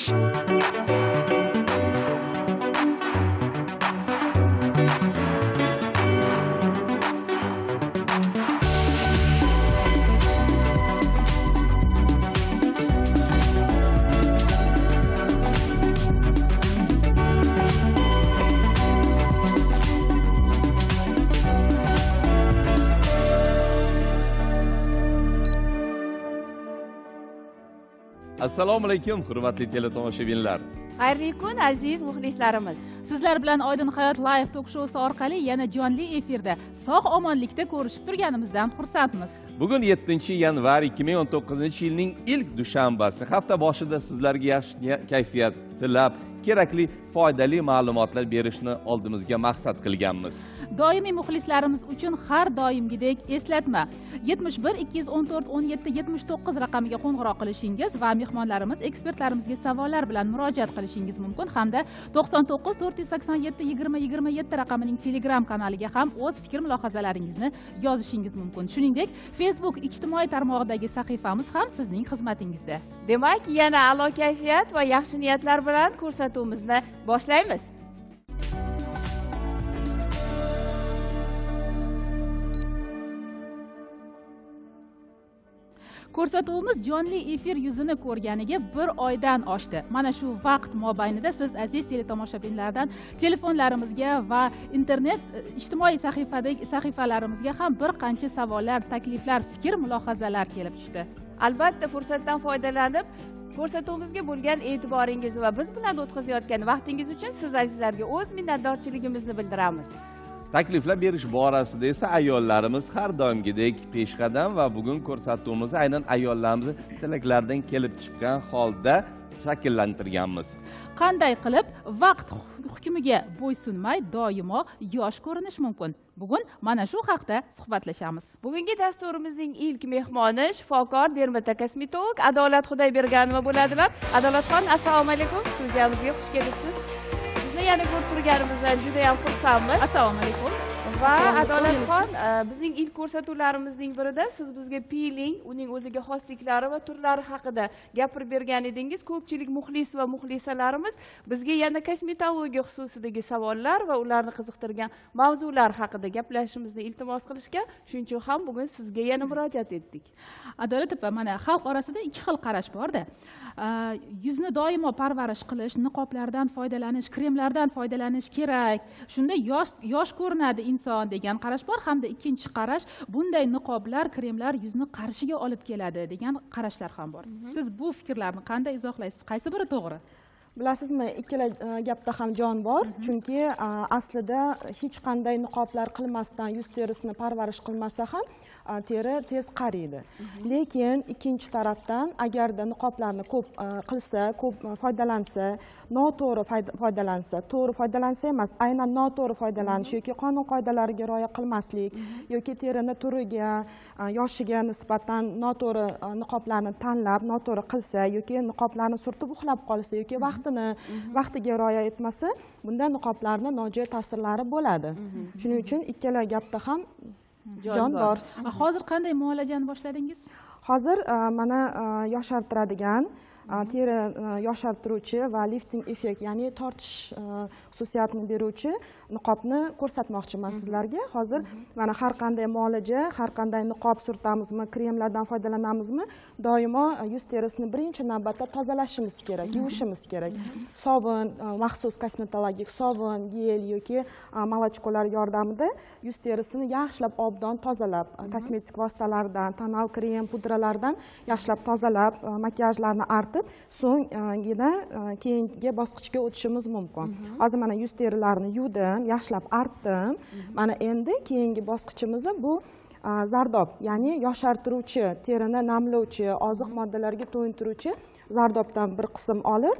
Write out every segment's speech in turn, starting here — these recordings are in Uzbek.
Assalomu alaykum, hurmatli teletomoshabinlar. Xayrli kun aziz muxlislarimiz. Sizlar bilan Oydin hayot live tok shousi orqali yana jonli efirda sog'-omonlikda ko'rishib turganimizdan xursandmiz. Bugun 7-yanvar 2019-yilning ilk dushanbasi. Hafta boshida sizlarga yaxshi kayfiyat tilab, kerakli foydali ma'lumotlar berishni oldimizga maqsad qilganmiz. Doimiy muxlislarimiz uchun har doimgidek eslatma. 71 214 17 79 raqamiga qo'ng'iroq qilishingiz va mehmonlarimiz, ekspertlarimizga savollar bilan murojaat qilishingiz mumkin hamda 99 487 20 27 raqamining Telegram kanaliga ham o'z fikr mulohazalaringizni yozishingiz mumkin. Shuningdek, Facebook ijtimoiy tarmog'idagi sahifamiz ham sizning xizmatingizda. Demak, yana a'lo kayfiyat va yaxshi niyatlar bilan ko'rsatuvimizni boshlaymiz. Ko'rsatuvimiz jonli efir yuzini ko'rganiga 1 oydan oshdi. Mana shu vaqt mobaynida siz aziz teletomoshabinlardan telefonlarimizga va internet ijtimoiy sahifalarimizga ham bir qancha savollar, takliflar, fikr, mulohazalar kelib tushdi. Albatta, fursatdan foydalanib ko'rsatuvimizga bo'lgan e'tiboringiz va biz bilan o'tkazayotgan vaqtingiz uchun siz azizlarga o'z minnatdorchiligimizni bildiramiz. Takliflar berish borasida esa ayollarimiz har doimgidek peshqadam va bugun ko'rsatuvimizni aynan ayollarimiz tilaklaridan kelib chiqqan holda shakllantirganmiz. Qanday qilib vaqt hukmiga bo'ysunmay doimo yosh ko'rinish mumkin? Bugun mana shu haqda suhbatlashamiz. Bugungi dasturimizning ilk mehmoni shifokor dermatokosmetolog Adolat Xudoyberganova bo'ladilar. Adolatxon, assalomu alaykum. Studiyamizga xush kelibsiz. Yana ko'rib turganimizdan juda ham xursandmiz. Assalomu alaykum. Va Adolatxon, bizning ilk ko'rsatuvlarimizning birida siz bizga piling, uning o'ziga xosliklari va turlari haqida gapirib bergan edingiz. Ko'pchilik muxlis va muxlisalarimiz bizga yana kosmetologiya xususidagi savollar va ularni qiziqtirgan mavzular haqida gaplashishimizni iltimos qilishgan. Shuning uchun ham bugun sizga yana murojaat etdik. Adolat opa, mana xalq orasida ikki xil qarash bor-da. Yuzni doimo parvarish qilish, niqoblardan foydalanish, kremlardan foydalanish kerak. Shunda yosh ko'rinadi inson degan qarash bor, hamda ikkinchi qarash bunday niqoblar, kremlar yuzni qarishiga olib keladi degan qarashlar ham bor. Siz bu fikrlarni qanday izohlaysiz? Qaysi biri to'g'ri? Bilasizmi, ikkala gapda ham jon bor. Chunki aslida hech qanday niqoblar qilmasdan yuz terisini parvarish qilmasa ham teri tez qariydi. Lekin ikkinchi tarafdan agarda niqoblarni ko'p qilsa, ko'p foydalansa, noto'g'ri foydalansa, to'g'ri foydalansa emas, aynan noto'g'ri foydalanish yoki qonun qoidalariga rioya qilmaslik yoki terining turiga, yoshiga nisbatan noto'g'ri niqoblarni tanlab, noto'g'ri qilsa yoki niqoblarni surtib uxlab qolsa yoki vaqtiga rioya etmasa, bunda niqoblarning nojo'ya ta'sirlari bo'ladi. Shuning uchun ikkala gapda ham jon bor. Hozir qanday muolajani boshladingiz? Hozir mana yoshartiradigan, teri yoshartiruvchi va lifting effekt, ya'ni tortish xususiyatini beruvchi niqobni ko'rsatmoqchiman sizlarga. Hozir mana har qanday muolaja, har qanday niqob surtamizmi, kremlardan foydalanamizmi, doimo yuz terisini birinchi navbatda tozalashimiz kerak, yuvishimiz kerak. Sovun, maxsus kosmetologik sovun, gel yoki molochkolar yordamida yuz terisini yaxshilab obdon tozalab, kosmetik vositalardan, tonal krem, pudralardan yaxshilab tozalab, makiyajlarni artib, so'nggina keyingi bosqichga o'tishimiz mumkin. Hozir mana yuz terilarini yuvdim, yaxshilab artdim. Mana endi keyingi bosqichimiz bu zardob, ya'ni yoshartiruvchi, terini namlovchi, oziq moddalarga to'yintiruvchi zardobdan bir qism olib,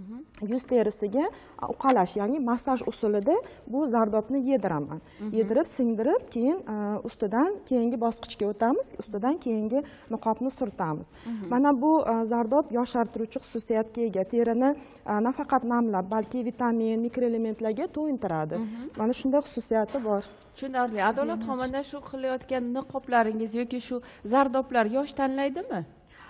yuz terisiga uqalash, ya'ni massaj usulida bu zardobni yediraman. Yedirib, singdirib, keyin ustidan keyingi bosqichga o'tamiz, ustidan keyingi niqobni surtamiz. Mana bu zardob yoshartiruvchi xususiyatga ega, terini nafaqat namlab, balki vitamin, mikroelementlarga to'yintiradi. Mana shunday xususiyati bor. Tushunarli. Adolatxon, mana shu qilayotgan niqoblaringiz yoki shu zardoblar yosh tanlaydimi?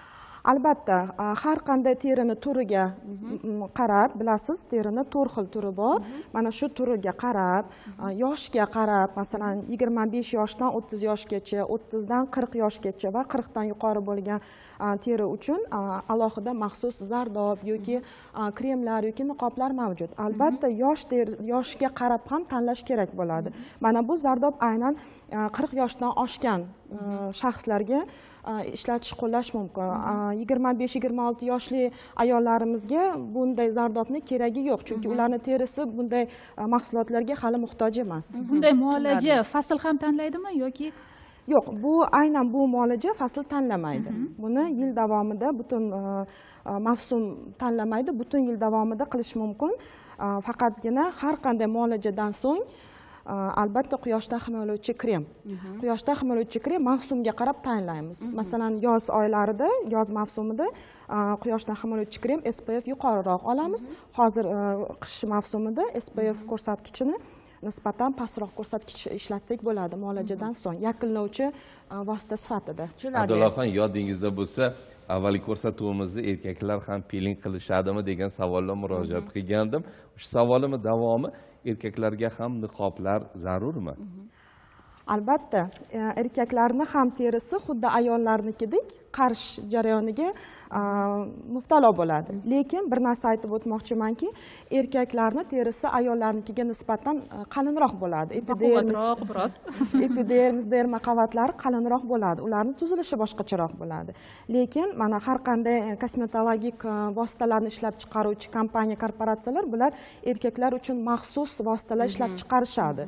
Albatta, har qanday terini turiga qarab, bilasiz, terini 4 xil turi bor. Mana shu turiga qarab, yoshga qarab, masalan, 25 yoshdan 30 yoshgacha, 30 dan 40 yoshgacha va 40 dan yuqori bo'lgan teri uchun alohida maxsus zardob yoki kremlar yoki niqoblar mavjud. Albatta, yoshga qarab ham tanlash kerak bo'ladi. Mana bu zardob aynan 40 yoshdan oshgan shaxslarga ishlatish qo'llash mumkin. 25-26 yoshli ayollarimizga bunday zardobni keragi yo'q, chunki ularning terisi bunday mahsulotlarga hali muhtoj emas. Bunday muolaja fasl ham tanlaydimi yoki? Yo'q, bu aynan bu muolaja fasl tanlamaydi. Buni yil davomida butun mavsum tanlamaydi, butun yil davomida qilish mumkin. Faqatgina har qanday muolajadan so'ng albatta quyoshdan himoyalovchi krem. Quyoshdan himoyalovchi krem mavsumga qarab tayinlaymiz. Masalan, yoz oylarida, yoz mavsumida quyoshdan himoyalovchi krem SPF yuqoriroq olamiz. Hozir qish mavsumida SPF ko'rsatkichini nisbatan pastroq ko'rsatkich ishlatsak bo'ladi muolajadan so'ng, yakunlovchi vosita sifatida. Abdullaxon, yodingizda bo'lsa, avvalgi ko'rsatuvimizda erkaklar ham piling qilishadimi degan savolga murojaat qilgandim. Shu savolim davomi, erkaklarga ham niqoblar zarurmi? Albatta, erkaklarning ham terisi xuddi ayollarnikidek qarish jarayoniga muftalo bo'ladi. Lekin bir narsa aytib o'tmoqchimanki, erkaklarning terisi ayollarnikiga nisbatan qalinroq bo'ladi. Epidermis, derma qavatlari qalinroq bo'ladi. Ularning tuzilishi boshqacharoq bo'ladi. Lekin mana har qanday kosmetologik vositalarni ishlab chiqaruvchi kompaniya, korporatsiyalar bular erkaklar uchun maxsus vositalar ishlab chiqarishadi.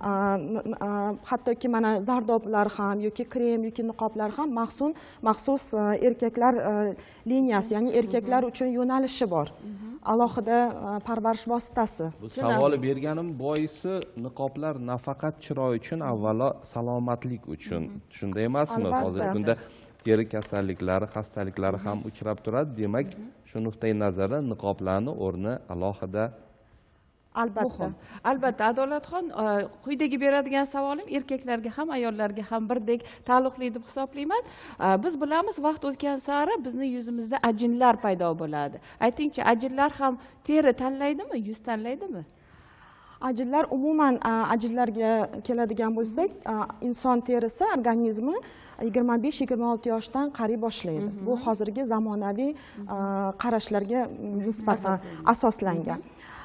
Hattoki mana zardoblar ham yoki krem yoki niqoblar ham maxsus erkaklar liniyasi, ya'ni erkaklar uchun yo'nalishi bor. Alohida parvarish vositasi. Bu savolni berganim boisi niqoblar nafaqat chiroy uchun, avvalo salomatlik uchun. Shunday emasmi? Hozirgi kunda teri kasalliklari, xastaliklari ham uchrab turadi. Demak, shu nuqtai nazardan niqoblarning o'rni alohida. Albatta, Adolatxon, quyidagi beradigan savolim erkaklarga ham ayollarga ham birdek taalluqli deb hisoblayman. Biz bilamiz, vaqt o'tgan sari bizning yuzimizda ajinlar paydo bo'ladi. Aytingchi, ajinlar ham teri tanlaydimi, yuz tanlaydimi? Ajinlar, umuman ajinlarga keladigan bo'lsak, inson terisi, organizmi 25-26 yoshdan qariy boshlaydi. Bu hozirgi zamonaviy qarashlarga nisbatan asoslangan.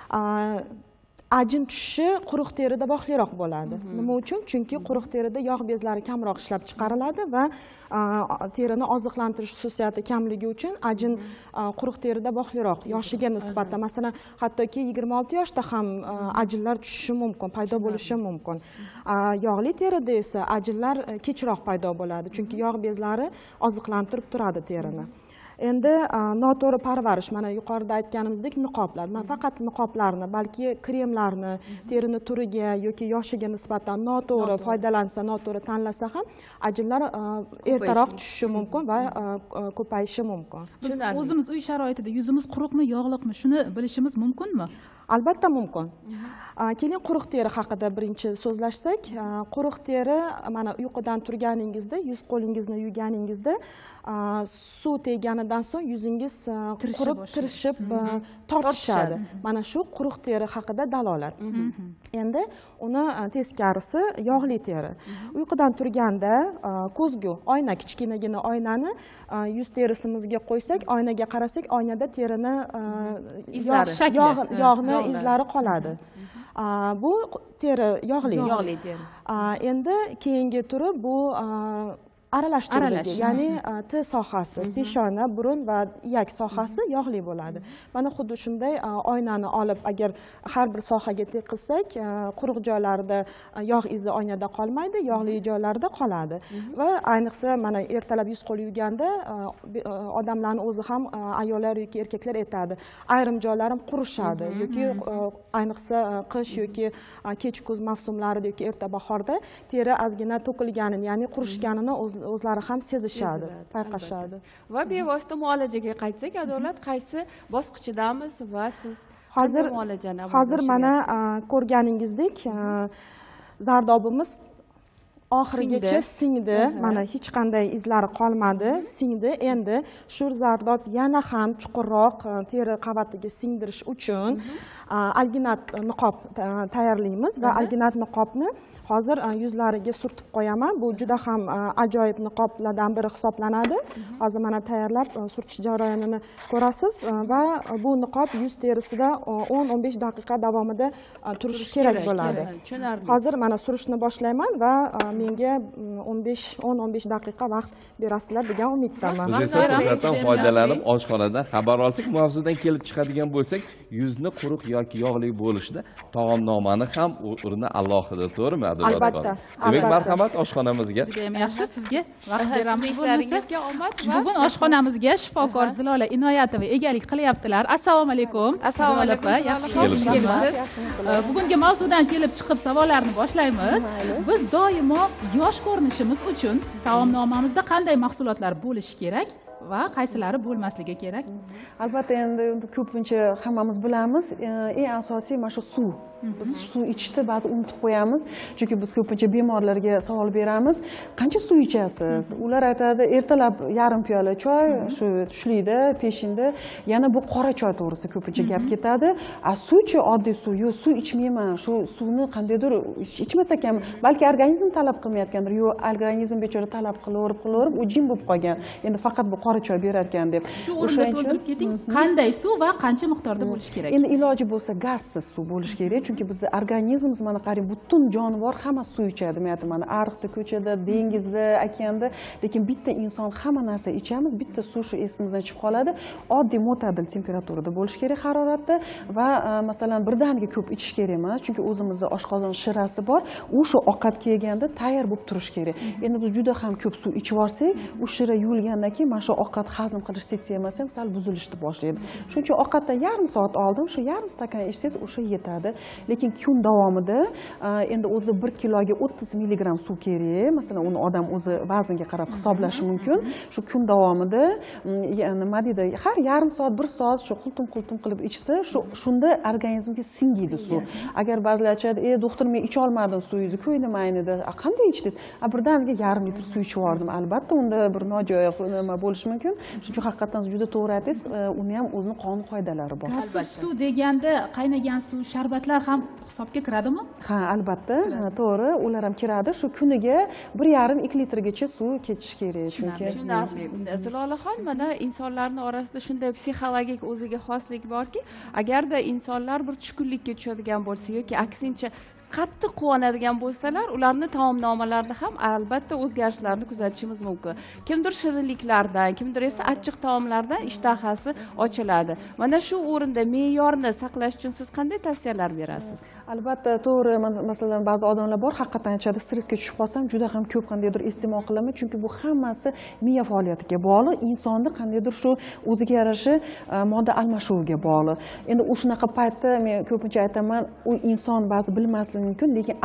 Ajin tushishi quruq terida bog'liroq bo'ladi. Nima uchun? Chunki quruq terida yog' bezlari kamroq ishlab chiqariladi va terini oziqlantirish xususiyati kamligi uchun ajin quruq terida bog'liroq, yoshiga nisbatan. Masalan, hattoki 26 yoshda ham ajinlar tushishi mumkin, paydo bo'lishi mumkin. Yog'li terida esa ajinlar kechroq paydo bo'ladi, chunki yog' bezlari oziqlantirib turadi terini. Endi noto'g'ri parvarish, mana yuqorida aytganimizdek niqoblar, nafaqat niqoblarni, balki kremlarni terini turiga yoki yoshiga nisbatan noto'g'ri foydalansa, noto'g'ri tanlasa ham ajinlar ertaroq tushishi mumkin va ko'payishi mumkin. Biz o'zimiz uy sharoitida yuzimiz quruqmi, yog'liqmi, shuni bilishimiz mumkinmi? Albatta mumkin. Keling quruq teri haqida birinchi so'zlashsak, quruq teri mana uyqudan turganingizda, yuz qo'lingizni yuvganingizda suv teganidan so'ng yuzingiz qurib, tirishib, tortishadi. Mana shu quruq teri haqida dalolat. Endi uni teskarisi yog'li teri. Uyqudan turganda ko'zgu oyna, kichkinagina oynani yuz terisimizga qo'ysak, oynaga qarasak, oynada terini yog'ni izlari qoladi. Bu teri yog'li teri. Endi keyingi turi bu aralashtirilgan, ya'ni T sohasi, peshona, burun va iyak sohasi yog'li bo'ladi. Mana xuddi shunday oynani olib, agar har bir sohaga teqizsak, quruq joylarida yog' izi oynada qolmaydi, yog'li joylarda qoladi. Va ayniqsa mana ertalab yuz qo'l yuvganda odamlarning o'zi ham, ayollar yoki erkaklar aytadi, ayrim joylarim qurishadi yoki ayniqsa qish yoki kech kuz mavsumlarida yoki erta bahorda teri ozgina to'kilganini, ya'ni qurishganini o'zlari ham sezishadi, payqashadi. Va bevosita muolajaga qaytsak, Adolat, qaysi bosqichidamiz va siz hozir mana ko'rganingizdek zardobimiz oxirigacha singdi. Mana hech qanday izlari qolmadi, singdi. Endi shu zardob yana ham chuqurroq teri qavatiga singdirish uchun alginat niqob tayyorlaymiz va alginat niqobni hozir yuzlariga surtib qo'yaman. Bu juda ham ajoyib niqoblardan biri hisoblanadi. Hozir mana tayyorlab surtish jarayonini ko'rasiz va bu niqob yuz terisida 10-15 daqiqa davomida turishi kerak bo'ladi. Hozir mana surishni boshlayman va menga 10-15 daqiqa vaqt berasizlar degan umiddaman. Biz esa fursatdan foydalanib oshxonadan xabar olsak, mavzudan kelib chiqadigan bo'lsak, yuzni quruq yoki yog'li bo'lishida taomnomani ham o'rni alohida, to'g'rimi? Albatta. Demak, marhamat oshxonamizga. Judayam yaxshi, sizga vaqt beramiz. Ishlaringizga omad va Bugun oshxonamizga shifokor Zilola Inoyatova egalik qilyaptilar. Assalomu alaykum. Assalomu alaykum. Yaxshi Kelibsiz. kelibsiz. Bugungi mavzudan kelib chiqib savollarni boshlaymiz. Biz doimo yosh ko'rinishimiz uchun taomnomamizda qanday mahsulotlar bo'lishi kerak va qaysilari bo'lmasligi kerak? Albatta, endi ko'pincha hammamiz bilamiz, eng asosiy mana shu suv. Biz suv ichishni ba'zi unutib qo'yamiz, chunki biz ko'pincha bemorlarga savol beramiz, qancha suv ichasiz? Ular aytadi, ertalab yarim piyola choy, shu tushlikda, peshinda, yana bu qora choy to'g'risida ko'pincha gap ketadi. Suvchi oddiy suv, yo'q, suv ichmayman, shu suvni qandaydir ichmas ekan, balki organizm talab qilmayotgandir, yo'q, organizm bechora talab qilaverib, u jim bo'lib qolgan. Endi faqat bu qora choy berar ekan deb. Shu o'rinda to'ldirib keting. Qanday suv va qancha miqdorda bo'lishi kerak? Endi iloji bo'lsa gazsiz suv bo'lishi kerak, chunki bizni organizmimiz mana qarang, butun jonivor hamma suv ichadi. Men aytaman, ariqda, ko'chada, dengizda, okeanda, lekin bitta inson hamma narsa ichamiz, bitta suv shu esimizdan chiqib qoladi. Oddiy mo'tadil temperaturada bo'lishi kerak haroratda va masalan birdaniga ko'p ichish kerak emas, chunki o'zimizda oshqozon shirasi bor, u shu ovqatga yeganda tayyor bo'lib turishi kerak. Endi biz juda ham ko'p suv ichib olsak, u shira yuvilgandan keyin mana shu ovqat hazm qilish sistemasi ham sal buzilishni boshlaydi. Shuning uchun ovqatdan yarim soat oldin shu yarim stakan ichsangiz o'sha yetadi. Lekin kun davomida endi o'zi 1 kiloga 30 milligram suv kerak. Masalan, uni odam o'zi vaznga qarab hisoblashi mumkin. Shu kun davomida nima deydi, har yarim soat, 1 soat shu qultum qilib ichsa, shunda organizmga singiydi suv. Agar ba'zilar aytadi, doktor, men icha olmadim suvingizni, ko'nglim aynidi. Qanday ichdingiz? Birdaniga yarim litr suv ichib yubordim. Albatta, unda bir nojo'ya nima bo'lishi mumkin. Shuning uchun haqiqatan juda to'g'ri aytdingiz, uni ham o'zining qonun qoidalari bor. Gazsiz suv deganda qaynagan suv, sharbatlar ham hisobga kiradimi? Ha, albatta, to'g'ri, ular ham kiradi. Shu kuniga 1,5-2 litrgacha suv ketishi kerak, chunki tushunarli. Zilolaxon, mana insonlarning orasida shunday psixologik o'ziga xoslik borki, agarda insonlar bir tushkunlikka tushadigan bo'lsa yoki aksincha qattiq quvonadigan bo'lsalar, ularni taomnomalarida ham albatta o'zgarishlarni kuzatishimiz mumkin. Kimdir shirinliklardan, kimdir esa achchiq taomlardan ishtahasi ochiladi. Mana shu o'rinda me'yorni saqlash uchun siz qanday tavsiyalar berasiz? Albatta, to'g'ri. Masalan, ba'zi odamlar bor, haqiqatan aytadi, stressga tushib qolsam, juda ham ko'p qandaydir iste'mol qilaman, chunki bu hammasi miya faoliyatiga bog'liq, insonni qandaydir shu o'ziga yarasha modda almashuviga bog'liq. Endi shunaqa paytda men ko'pincha aytaman, u inson ba'zi bilmasligi mumkin, lekin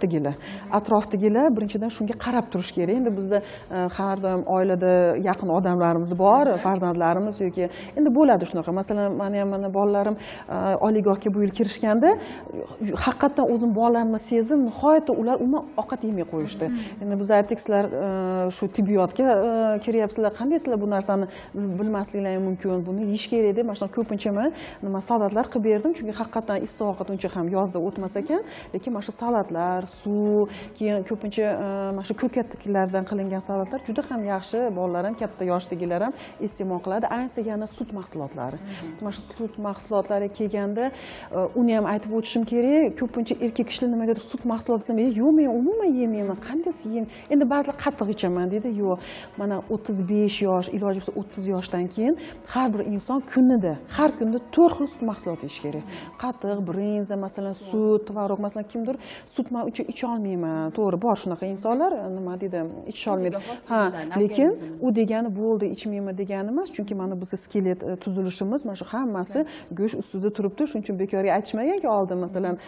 atrofdagilar birinchidan shunga qarab turish kerak. Endi bizda har doim oilada yaqin odamlarimiz bor, farzandlarimiz yoki endi bo'ladi shunaqa. Masalan, mana bolalarim oliygohga bu yil kirishganda haqiqatan o'zim bolalarimni sezdim, nihoyatda ular umuman ovqat yemay qo'yishdi. Endi biz aytdik, sizlar shu tibbiyotga kiryapsizlar, qanday sizlar bu narsani bilmasliklaring mumkin, buni yeyish kerak deb, mana ko'pincha men nima salatlar qilib berdim, chunki haqiqatan issiq ovqat uncha ham yozda o'tmas ekan, lekin mana shu salatlar, suv, keyin ko'pincha mana shu ko'katlardan qilingan salatlar juda ham yaxshi, bolalar ham, katta yoshdagilar ham iste'mol qiladi. Ayniqsa yana sut mahsulotlari. Mana shu sut mahsulotlari kelganda uni ham aytib o'tishim kerak. Ko'pincha erkak kishilar nimagadir sut mahsuloti desam, yo'q, men umuman yemayman, qanday yeyman? Endi ba'zilar qattiq ichaman deydi. Yo'q, mana 35 yosh, iloji bo'lsa 30 yoshdan keyin har bir inson kunida, har kunda 4 xil sut mahsuloti yeyish kerak. Qatiq, brinza, masalan, sut, tvorog, masalan, kimdir sut men uchun icha olmayman. To'g'ri, bor shunaqa insonlar, nima deydi, icha olmaydi. Ha, lekin u degani bo'ldi, ichmayman degani emas, chunki mana bizning skelet tuzilishimiz, mana shu hammasi go'sht ustida turibdi. Shuning uchun bekorga aytishmaganki oldin, masalan,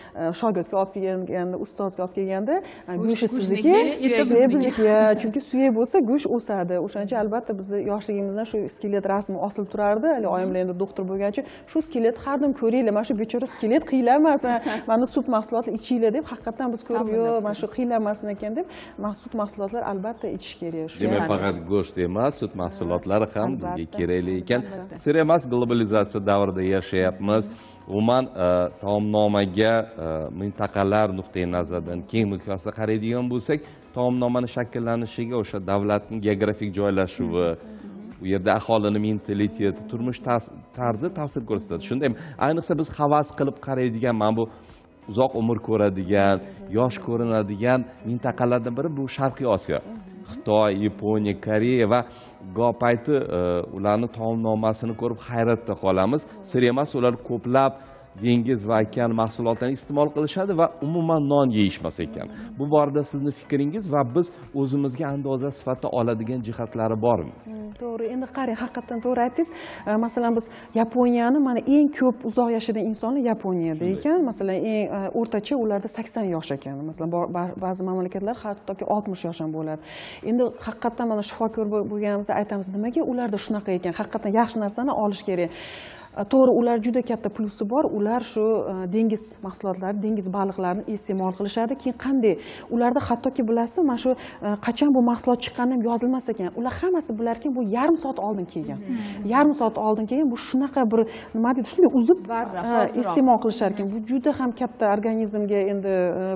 shogirdga olib kelganda ustozga olib kelganda go'shti sizniki eti suyak bizniki chunki suyak bo'lsa go'sht o'sadi o'shaning uchun albatta bizni yoshligimizdan shu skelet rasmi osilib turardi hali oyimlar endi doktor bo'lgani uchun shu skelet har doim ko'ringlar mana shu bechora skelet qiylanmasin mana sut mahsulotlar ichinglar deb haqiqatdan biz ko'rib yo'q mana shu qiylanmasin ekan deb sut mahsulotlar albatta ichish kerak demak faqat go'sht emas sut mahsulotlari ham bizga kerakli ekan sir emas globalizatsiya davrida yashayapmiz umuman taomnomaga mintaqalar nuqtai nazaridan keng miqyosda qaraydigan bo'lsak taomnomani shakllanishiga o'sha davlatning geografik joylashuvi u yerda aholini mentaliteti turmush tarzi ta'sir ko'rsatadi shundaymi ayniqsa biz havas qilib qaraydigan mana bu uzoq umr ko'radigan yosh ko'rinadigan mintaqalardan biri bu Sharqiy Osiyo Xitoy, Yaponiya, Koreya va goh payti ularni taomnomasini ko'rib hayratda qolamiz. Sir emas, ular ko'plab dengiz va okean mahsulotlarini iste'mol qilishadi va umuman non yeyishmas ekan. Bu borada sizni fikringiz va biz o'zimizga andoza sifatida oladigan jihatlari bormi? To'g'ri, endi qarang, haqiqatan to'g'ri aytdingiz. Masalan, biz Yaponiyani mana eng ko'p uzoq yashagan insonlar Yaponiyada ekan. Masalan, eng o'rtacha ularda 80 yosh ekan. Masalan, ba'zi mamlakatlar hattoki 60 yosh ham bo'ladi. Endi haqiqatan mana shifokor bo'lganimizda aytamiz, nimaga ularda shunaqa ekan? Haqiqatan yaxshi narsani olish kerak. To'g'ri, ular juda katta plusi bor. Ular shu dengiz mahsulotlari, dengiz baliqlarini iste'mol qilishadi. Keyin qanday? Ularda hattoki bilasizmi, mana shu qachon bu mahsulot chiqqani ham yozilmas ekan. Ular hammasi bilarkan, bu yarim soat oldin kelgan. Yarim soat oldin kelgan. Bu shunaqa bir nima deydi, shunday uzib iste'mol qilishar ekan. Bu juda ham katta organizmga endi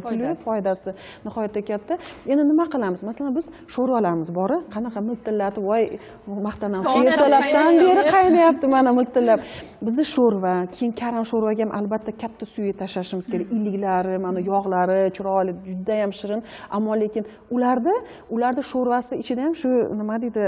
foydasi nihoyatda katta. Endi nima qilamiz? Masalan, biz sho'rvalarimiz bor, qanaqa miltillatib, voy maqtanamiz. Ertalabdan beri qaynayapti mana miltillab. Bizni sho'rva, keyin karam sho'rvaga ham albatta katta suvi tashlashimiz kerak. Iliklari, mana yog'lari chiroyli, juda ham shirin. Ammo lekin ularda sho'rvasi ichida ham shu nima deydi,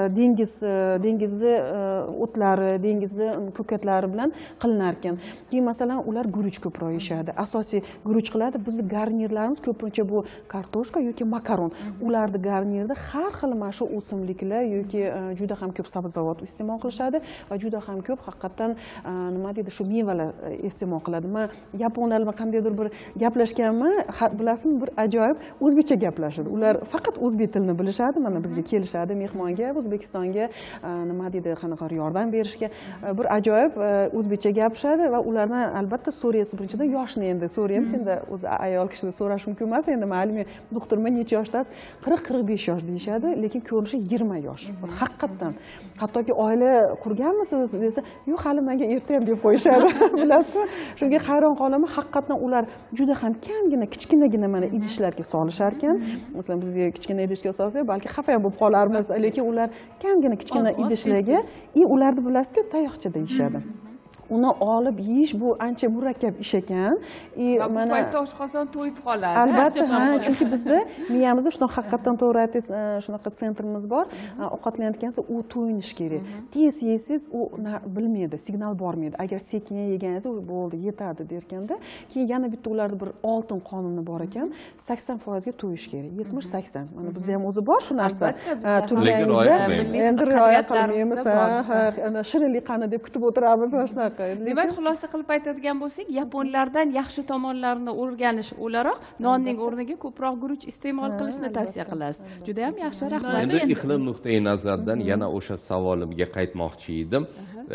dengizni o'tlari, dengizni ko'katlari bilan qilinar ekan. Keyin masalan ular guruch ko'proq yeyishadi. Asosiy guruch qiladi. Bizni garnirlarimiz ko'pincha bu kartoshka yoki makaron. Ularni garnirda har xil mana shu o'simliklar yoki juda ham ko'p sabzavot iste'mol qilishadi va juda ham ko'p haqiqatdan nima deydi, shu mevalar iste'mol qiladi. Men yaponlar bilan qandaydir bir gaplashganman, bilasizmi, bir ajoyib o'zbekcha gaplashadi. Ular faqat o'zbek tilini bilishadi. Mana bizga kelishadi mehmonga, O'zbekistonga nima deydi, qanaqa yordam berishga bir ajoyib o'zbekcha gapirishadi va ulardan albatta so'raysiz. Birinchidan yoshni endi so'raymiz, endi o'zi ayol kishidan so'rash mumkin emas. Endi mayli, men doktorman, necha yoshdasiz? 40-45 yosh deyishadi, lekin ko'rinishi 20 yosh. Haqiqatdan. Hattoki oila qurganmisiz desa, yo'q, hali menga erta ham deb qo'yishadi. Bilasizmi? Shunga hayron qolaman. Haqiqatdan ular juda ham kamgina, kichkinagina mana idishlarga solishar ekan. Masalan, bizga kichkina idishga solsa, balki xafa ham bo'lib qolarmiz, lekin ular kamgina kichkina idishlarga, ularni bilasizku, tayoqchada yeyishadi. Uni olib yeyish bu ancha murakkab ish ekan. Mana bu paytda oshqozon to'yib qoladi. Albatta, chunki bizda miyamizda shunaqa haqiqatdan to'g'ri aytdingiz, shunaqa sentrimiz bor. Ovqatlanayotganda u to'yinishi kerak. Tez yeysiz, u bilmaydi, signal bormaydi. Agar sekin yeganingiz, u bo'ldi, yetadi derkanda, keyin yana bitta ularda bir oltin qonuni bor ekan, 80% ga to'yish kerak. 70-80. Mana bizda ham o'zi bor shu narsa. Turganingizda endi rioya qilmaymiz. Ana shirinlik qani deb kutib o'tiramiz mana shunaqa. Demak, xulosa qilib aytadigan bo'lsak, yaponlardan yaxshi tomonlarini o'rganish o'laroq nonning o'rniga ko'proq guruch iste'mol qilishni tavsiya qilasiz. Juda ham yaxshi, rahmat. Endi iqlim nuqtai nazaridan yana o'sha savolimga qaytmoqchi edim.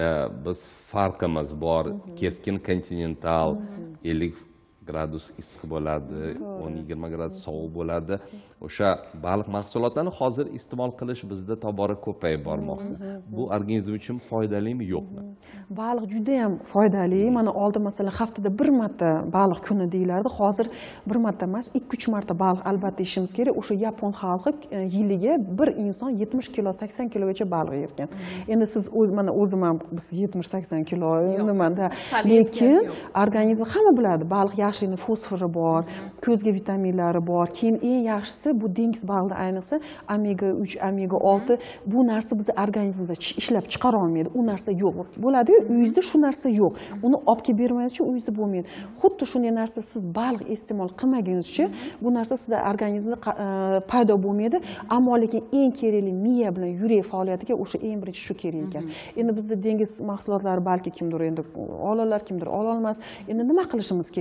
Biz farqimiz bor, keskin kontinental 50 gradus issiq bo'ladi, 10-20 gradus sovuq bo'ladi. O'sha baliq mahsulotlarini hozir iste'mol qilish bizda tobora ko'payib bormoqda. Bu organizm uchun foydalimi, yo'qmi? Baliq juda ham foydali. Mana oldin masalan haftada bir marta baliq kuni deyilardi. Hozir bir marta emas, 2-3 marta baliq albatta yeyishimiz kerak. O'sha yapon xalqi yiliga bir inson 70 kilo, 80 kilogacha baliq yerkan. Endi siz mana o'zim ham 70-80 kilo nimada, lekin organizm hamma biladi, baliq yaxshi, fosfori bor, ko'zga vitaminlari bor. Keyin eng yaxshisi bu dengiz balig'i, ayniqsa omega 3, omega 6 bu narsa bizni organizmimizda ishlab chiqara olmaydi. U narsa yo'q. Bo'ladi-yu, uyingizda shu narsa yo'q. Uni olib kelib bermaysiz, uyingizda bo'lmaydi. Xuddi shunday narsa siz baliq iste'mol qilmagunizcha, bu narsa sizning organizmda paydo bo'lmaydi. Ammo lekin eng kerakli miya bilan yurak faoliyatiga o'sha eng birinchi shu kerak ekan. Endi bizda dengiz mahsulotlari balki kimdir endi oladilar, kimdir ololmas. Endi nima qilishimiz kerak? Yo'q,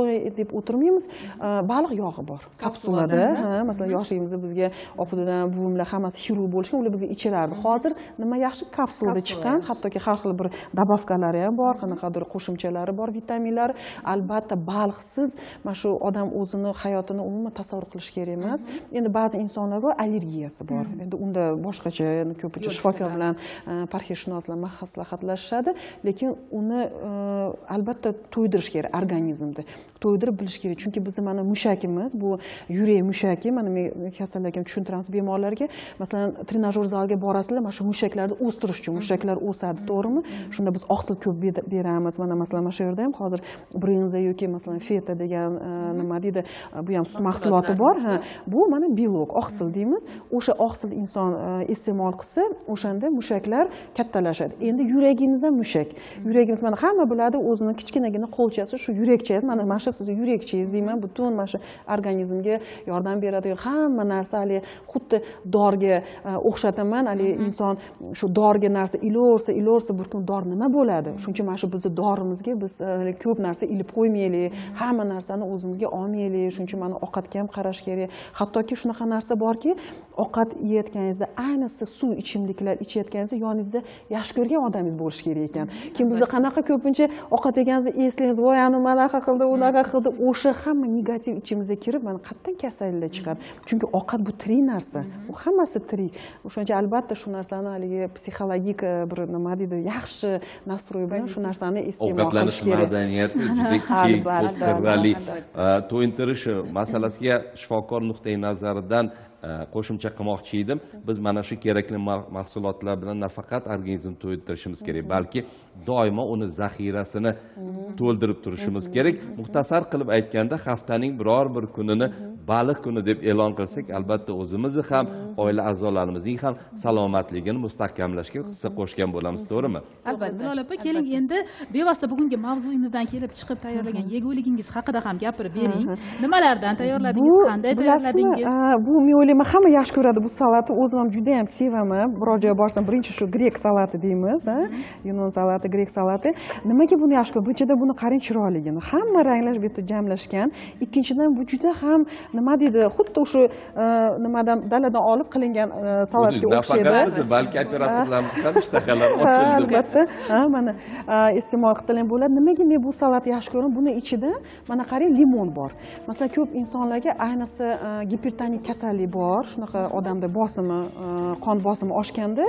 deb o'tirmaymiz. Baliq yog'i bor kapsulada. Masalan, yoshligimizda bizga opa-dadam, buvimlar hammasi xirurg bo'lishgan, ular bizga ichirardi. Hozir nima yaxshi kapsulada chiqqan, hattoki har xil bir dabavkalari ham bor, qanaqadir qo'shimchalari bor, vitaminlar. Albatta baliqsiz mana shu odam o'zini hayotini umuman tasavvur qilish kerak emas. Endi ba'zi insonlar bor, allergiyasi bor. Endi unda boshqacha, ko'pincha shifokor bilan parhezshunoslar maslahatlashishadi, lekin uni albatta to'ydirish kerak organizmni. To'ydirib bilish kerak, chunki bizni mana mushakimiz, bu yurak mushaki, mana men kasallarga tushuntiramiz bemorlarga. Masalan, trenajyor zalga borasizlar, mana shu mushaklarni o'stirish uchun mushaklar o'sadi, to'g'rimi? Shunda biz oqsil ko'p beramiz. Mana masalan, mana shu yerda ham hozir brinza yoki masalan feta degan nima deydi, bu ham sut mahsuloti bor. Bu mana belok, oqsil deymiz. O'sha oqsil inson iste'mol qilsa, o'shanda mushaklar kattalashadi. Endi yuragimiz ham mushak. Yuragimiz mana hamma biladi, o'zini kichkinagina qo'lchasi shu yurakcha. Mana shu sizni yurakchangiz deyman, butun mana shu organizmga yordam beradi. Hamma narsa hali xuddi dorga o'xshataman. Hali inson shu dorga narsa iloversa bir kun dor nima bo'ladi? Shuning uchun mana shu bizni dorimizga biz ko'p narsa ilib qo'ymaylik, hamma narsani o'zimizga olmaylik. Shuning uchun mana ovqatga ham qarash kerak. Hattoki shunaqa narsa borki, ovqat yeyotganingizda, ayniqsa suv ichimliklar ichayotganingizda yoningizda yaxshi ko'rgan odamingiz bo'lishi kerak ekan. Kim bizda qanaqa ko'pincha ovqat yeganingizda eslaymiz, voy ani manaqa qildi, unaqa qildi, o'sha hamma negativ ichimizga kirib, mana qatdan kasalliklar chiqadi. Chunki ovqat bu tirik narsa. Bu hammasi tirik. O'shaning uchun albatta shu narsani haligi psixologik bir nima deydi, yaxshi nastroy bilan shu narsani iste'mol qilish kerak. Madaniyati juda keng, ko'pqirrali. To'yintirish masalasiga shifokor nuqtai nazaridan qo'shimcha qilmoqchi edim. Biz mana shu kerakli mahsulotlar bilan nafaqat organizmni to'yintirishimiz kerak, balki doimo uni zaxirasini to'ldirib turishimiz kerak. Muxtasar qilib aytganda, haftaning biror bir kunini baliq kuni deb e'lon qilsak, albatta o'zimizni ham, oila a'zolarimizning ham salomatligini mustahkamlashga hissa qo'shgan bo'lamiz, to'g'rimi? Albatta. Zilola opa, keling endi bevosita bugungi mavzuyimizdan kelib chiqib tayyorlagan yeguligingiz haqida ham gapirib bering. Nimalardan tayyorladingiz, qanday tayyorladingiz? Bu men o'ylayman hamma yaxshi ko'radi bu salatni. O'zim ham juda ham sevaman. Biror joyga borsam, birinchi shu grek salati deymiz, yunon salati, grek salati. Nimaga buni yaxshi ko'raman? Birinchidan buni qarang chiroyligini. Hamma ranglar bu yerda jamlashgan. Ikkinchidan bu juda ham nima deydi, xuddi o'sha nimadan daladan olib qilingan salatga o'xshaydi. Nafaqat biz, balki operatorlarimiz ham ishtahalari ochildi. Albatta, mana iste'mol qilib bo'ladi. Nimaga men bu salatni yaxshi ko'raman? Buni ichida mana qarang, limon bor. Masalan, ko'p insonlarga ayniqsa gipertonik kasallik bor, shunaqa odamda bosimi, qon bosimi oshganda,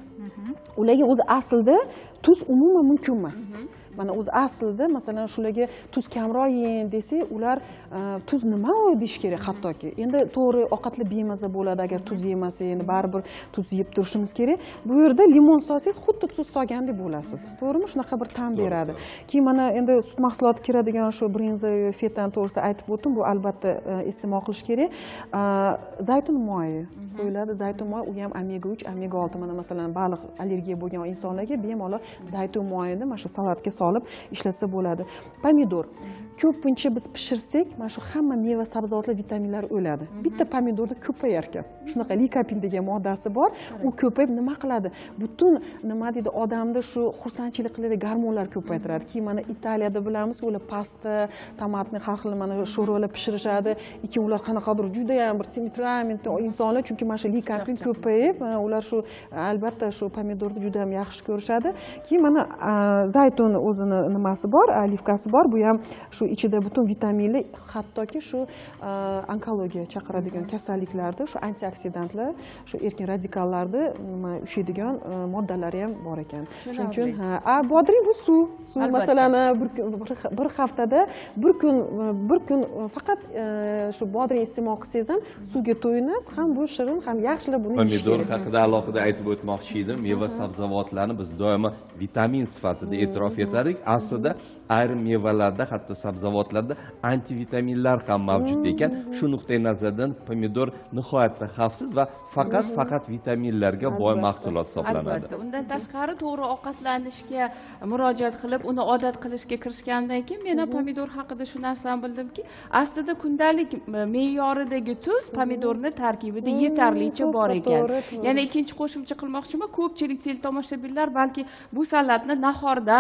ularga o'zi aslida tuz umuman mumkin emas. Mana o'zi aslida masalan shularga tuz kamroq yeng desak, ular tuz nima deyish kerak hattoki. Endi to'g'ri ovqatlar bemaza bo'ladi agar tuz yemasa, endi baribir tuz yeb turishimiz kerak. Bu yerda limon solsangiz xuddi tuz solgandek bo'lasiz. To'g'rimi? Shunaqa bir ta'm beradi. Keyin mana endi sut mahsuloti kiradigan shu brinza, fetani to'g'risida aytib o'tdim. Bu albatta iste'mol qilish kerak. Zaytun moyi qo'yiladi. Zaytun moyi, u ham omega 3, omega 6. Mana masalan baliq allergiya bo'lgan insonlarga bemalol zaytun moyini mana shu salatga olib ishlatsa bo'ladi. Pomidor. Ko'pincha biz pishirsak, mana shu hamma meva, sabzavotlar vitaminlari o'ladi. Bitta pomidorda ko'payar ekan. Shunaqa likopin degan moddasi bor. U ko'payib nima qiladi? Butun nima deydi, odamda shu xursandchilik qiladigan gormonlar ko'paytiradi. Keyin mana Italiyada bilamiz, ular pasta, tomatni har xil mana sho'rvalar pishirishadi. Keyin ular qanaqadir juda ham bir temperamentli insonlar, chunki mana shu likopin ko'payib, ular shu albatta shu pomidorni juda ham yaxshi ko'rishadi. Keyin mana zaytun o'zini nimasi bor, olivkasi bor. Bu ham shu ichida butun vitaminli, hattoki shu onkologiya chaqiradigan kasalliklarda shu antioksidantlar, shu erkin radikallarni nima ushlaydigan moddalari ham bor ekan. Shuning uchun bodring bu suv. Masalan, bir haftada bir kun faqat shu bodring iste'mol qilsangiz ham suvga to'yinasiz, ham bu shirin, ham yaxshilab buni yeyish kerak. Pomidor haqida alohida aytib o'tmoqchi edim. Meva sabzavotlarni biz doimo vitamin sifatida e'tirof etdik. Aslida ayrim mevalarda, hatto sabzavotlarda antivitaminlar ham mavjud ekan. Shu nuqtai nazardan pomidor nihoyatda xavfsiz va faqat vitaminlarga boy mahsulot hisoblanadi. Albatta. Undan tashqari to'g'ri ovqatlanishga murojaat qilib, uni odat qilishga kirishgandan keyin men pomidor haqida shu narsani bildimki, aslida kundalik me'yoridagi tuz pomidorning tarkibida yetarlicha bor ekan. Yana ikkinchi qo'shimcha qilmoqchiman, ko'pchilik teletomoshabinlar balki bu salatni nahordan, ertalab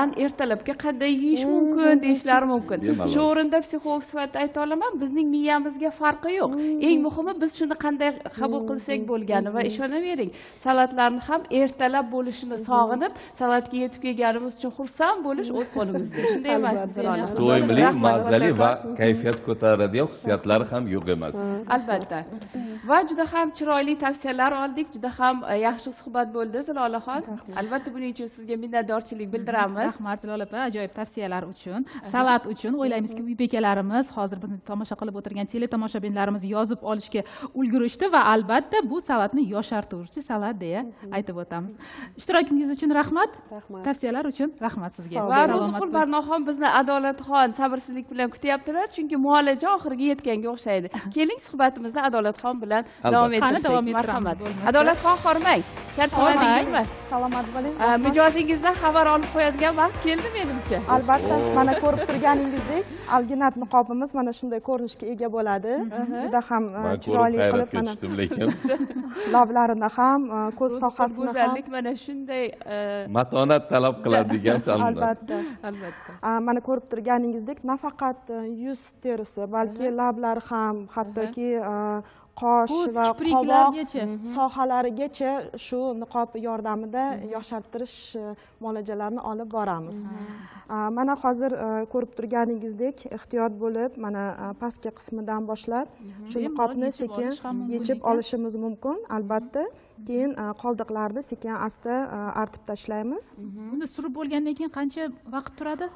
ertalabki qanday yeyish mumkin deyishlari mumkin. Bemalol. Shu o'rinda psixolog sifatida ayta olaman, bizning miyamizga farqi yo'q. Eng muhimi biz shuni qanday qabul qilsak bo'lgani va ishonavering, salatlarni ham ertalab bo'lishini sog'inib, salatga yetib kelganimiz uchun xursand bo'lish o'z qo'limizda. Shunday emas. To'yimli, mazali va kayfiyat ko'taradigan xususiyatlari ham yo'q emas. Albatta. Va juda ham chiroyli tavsiyalar oldik, juda ham yaxshi suhbat bo'ldi Zilolaxon. Albatta buning uchun sizga minnatdorchilik bildiramiz. Rahmat Zilola opa, ajoyib tavsiyalar uchun. Salat uchun o'ylaymizki, uy bekalarimiz hozir bizni tomosha qilib o'tirgan teletomoshabinlarimiz yozib olishga ulgurishdi va albatta bu salatni yoshartiruvchi salat deya aytib o'tamiz. Ishtirokingiz uchun rahmat. Tavsiyalar uchun rahmat sizga. Va Ro'ziqul Barnoxon bizni Adolatxon sabrsizlik bilan kutyaptilar, chunki muolaja oxiriga yetganga o'xshaydi. Keling suhbatimizni Adolatxon bilan davom ettirsak. Marhamat. Adolatxon Xormay, charchamadingizmi? Salomat bo'ling. Mijozingizdan xabar olib qo'yadigan vaqt keldi menimcha. Albatta, mana ko'rib turganingizdek, alginat niqobimiz mana shunday ko'rinishga ega bo'ladi. Juda ham chiroyli qilib mana lekin lablarini ham, ko'z sohasini ham go'zallik mana shunday matonat talab qiladigan salon. albatta. Mana ko'rib turganingizdek, nafaqat yuz terisi, balki lablar ham, hattoki qosh va qovoq sohalarigacha shu niqob yordamida yoshartirish muolajalarini olib boramiz. Mana hozir ko'rib turganingizdek, ehtiyot bo'lib, mana pastki qismidan boshlab shu niqobni sekin yechib olishimiz mumkin, albatta. Keyin qoldiqlarni sekin-asta artib tashlaymiz. Buni surib bo'lgandan keyin qancha vaqt turadi?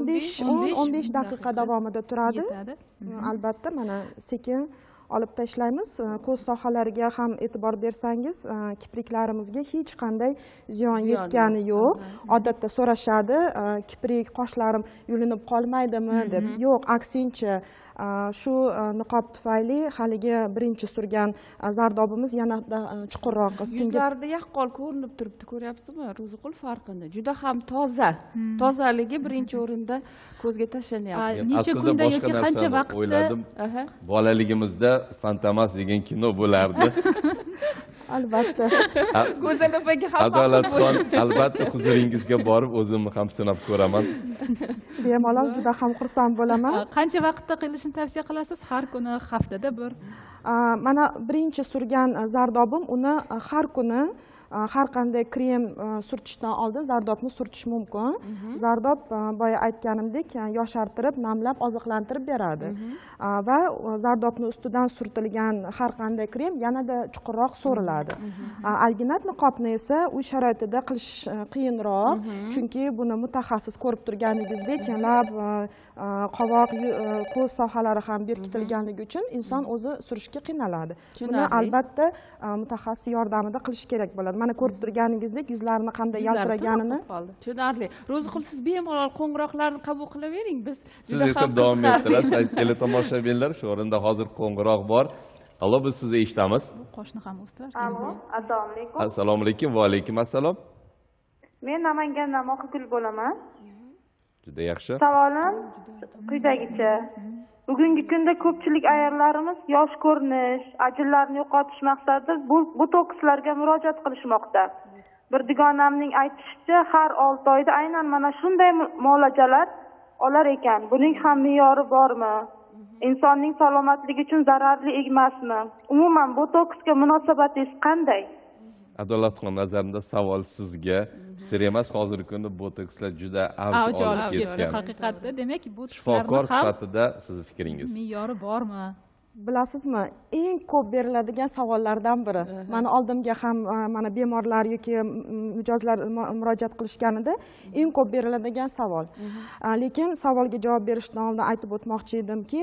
15 daqiqa davomida turadi. Albatta, mana sekin olib tashlaymiz. Ko'z sohalariga ham e'tibor bersangiz, kipriklarimizga hech qanday ziyon yetgani yo'q. Odatda so'rashadi, kiprik, qoshlarim yulinib qolmaydimi deb. Yo'q, aksincha shu niqob tufayli haligi birinchi surgan zardobimiz yanada chuqurroq singib. Yuzlarida yaqqol ko'rinib turibdi, ko'ryapsizmi? Ro'ziqul farqini. Juda ham toza. Tozaligi birinchi o'rinda ko'zga tashlanyapti. Necha kunda yoki qancha vaqtda o'yladim. Bolaligimizda Fantomas degan kino bo'lardi. Albatta. Go'zal opaga ham Adolatxon, albatta huzuringizga borib o'zimni ham sinab ko'raman. Bemalol juda ham xursand bo'laman. Qancha vaqtda qilishni tavsiya qilasiz? Har kuni, haftada bir? Mana birinchi surgan zardobim, uni har kuni har qanday krem surtishdan oldin zardobni surtish mumkin. Zardob boya aytganimdek yoshartirib, namlab, oziqlantirib beradi. Va zardobni ustidan surtilgan har qanday krem yanada chuqurroq so'riladi. Alginat niqobni esa uy sharoitida qilish qiyinroq, chunki buni mutaxassis ko'rib turganingizdek, lab, qovoq, ko'z sohalari ham berkitilganligi uchun inson o'zi surishga qiynaladi. Buni albatta mutaxassis yordamida qilish kerak bo'ladi. Mana ko'rib turganingizdek, yuzlarini qanday yaltiraganini. Tushunarli. Ro'ziqul, siz bemalol qo'ng'iroqlarni qabul qilavering. Biz siz esa davom ettirasiz. Teletomoshabinlar, shu o'rinda hozir qo'ng'iroq bor. Allo, biz sizni eshitamiz. Qo'shni ham o'stirar. Allo, assalomu alaykum. Assalomu alaykum va alaykum assalom. Men Namangandan Moqigul bo'laman. Juda yaxshi. Savolim quyidagicha. Bugungi kunda ko'pchilik ayollarimiz yosh ko'rinish, ajinlarni yo'qotish maqsadida botokslarga murojaat qilishmoqda. Bir dugonamning aytishicha, har 6 oyda aynan mana shunday muolajalar olar ekan. Buning ham me'yori bormi? Insonning salomatligi uchun zararli emasmi? Umuman botoksga munosabatingiz qanday? Adolatxon nazarimda savol sizga. Sir emas, hozirgi kunda botokslar juda avj olib ketgan. Haqiqatda, demak, bu shifokor sifatida sizning fikringiz? Me'yori bormi? Bilasizmi, eng ko'p beriladigan savollardan biri. Mana oldimga ham mana bemorlar yoki mijozlar murojaat qilishganida eng ko'p beriladigan savol. Lekin savolga javob berishdan oldin aytib o'tmoqchi edimki,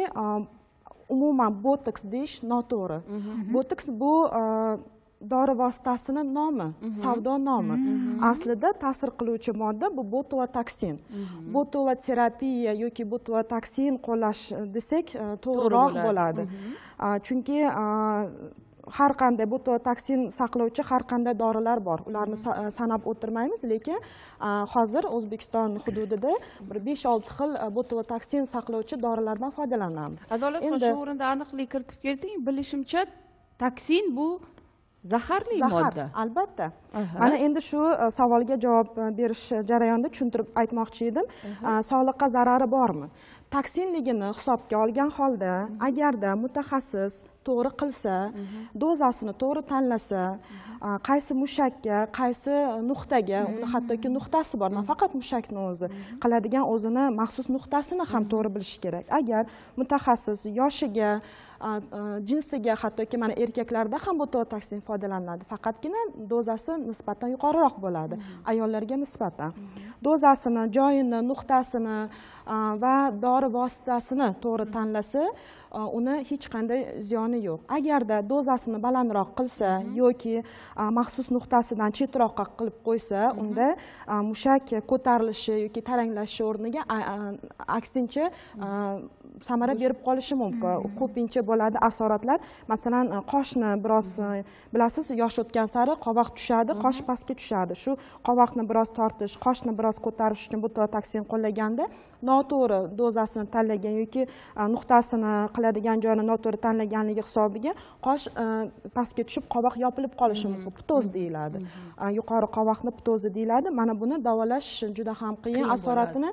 umuman botoks deyish noto'g'ri. Botoks bu dori vositasini nomi, savdo nomi. Aslida ta'sir qiluvchi modda bu botulotoksin. Botuloterapiya yoki botulotoksin qo'llash desak to'g'riroq bo'ladi. Chunki har qanday botulotoksin saqlovchi har qanday dorilar bor. Ularni sanab o'tirmaymiz, lekin hozir O'zbekiston hududida bir 5-6 xil botulotoksin saqlovchi dorilardan foydalanamiz. Adolatxon, shu o'rinda aniqlik kiritib kelding. Bilishimcha, toksin bu Zaharli modda. Albatta. Mana endi shu savolga javob berish jarayonida tushuntirib aytmoqchi edim. Sog'liqqa zarari bormi? Toksinligini hisobga olgan holda, agarda mutaxassis to'g'ri qilsa, dozasini to'g'ri tanlasa, qaysi mushakka, qaysi nuqtaga, uni hattoki nuqtasi bor, nafaqat mushakni o'zi, qiladigan o'zini maxsus nuqtasini ham to'g'ri bilish kerak. Agar mutaxassis yoshiga, jinsiga, hattoki mana erkaklarda ham bototoksin foydalanadi. Faqatgina dozasi nisbatan yuqoriroq bo'ladi ayollarga nisbatan. Dozasini, joyini, nuqtasini va dori vositasini to'g'ri tanlasa, uni hech qanday ziyoni yo'q. Agarda dozasini balandroq qilsa yoki maxsus nuqtasidan chetroqqa qilib qo'ysa, unda mushak ko'tarilishi yoki taranglashi o'rniga aksincha samara berib qolishi mumkin. Ko'pincha bo'ladi asoratlar. Masalan, qoshni biroz bilasiz, yosh o'tgan sari qovoq tushadi, qosh pastga tushadi. Shu qovoqni biroz tortish, qoshni biroz ko'tarish uchun bototoksin qo'llaganda noto'g'ri dozasini tanlagan yoki nuqtasini qiladigan joyini noto'g'ri tanlaganligi hisobiga qosh pastga tushib, qovoq yopilib qolishi mumkin. Ptoz deyiladi. Yuqori qovoqni ptozi deyiladi. Mana buni davolash juda ham qiyin. Asoratini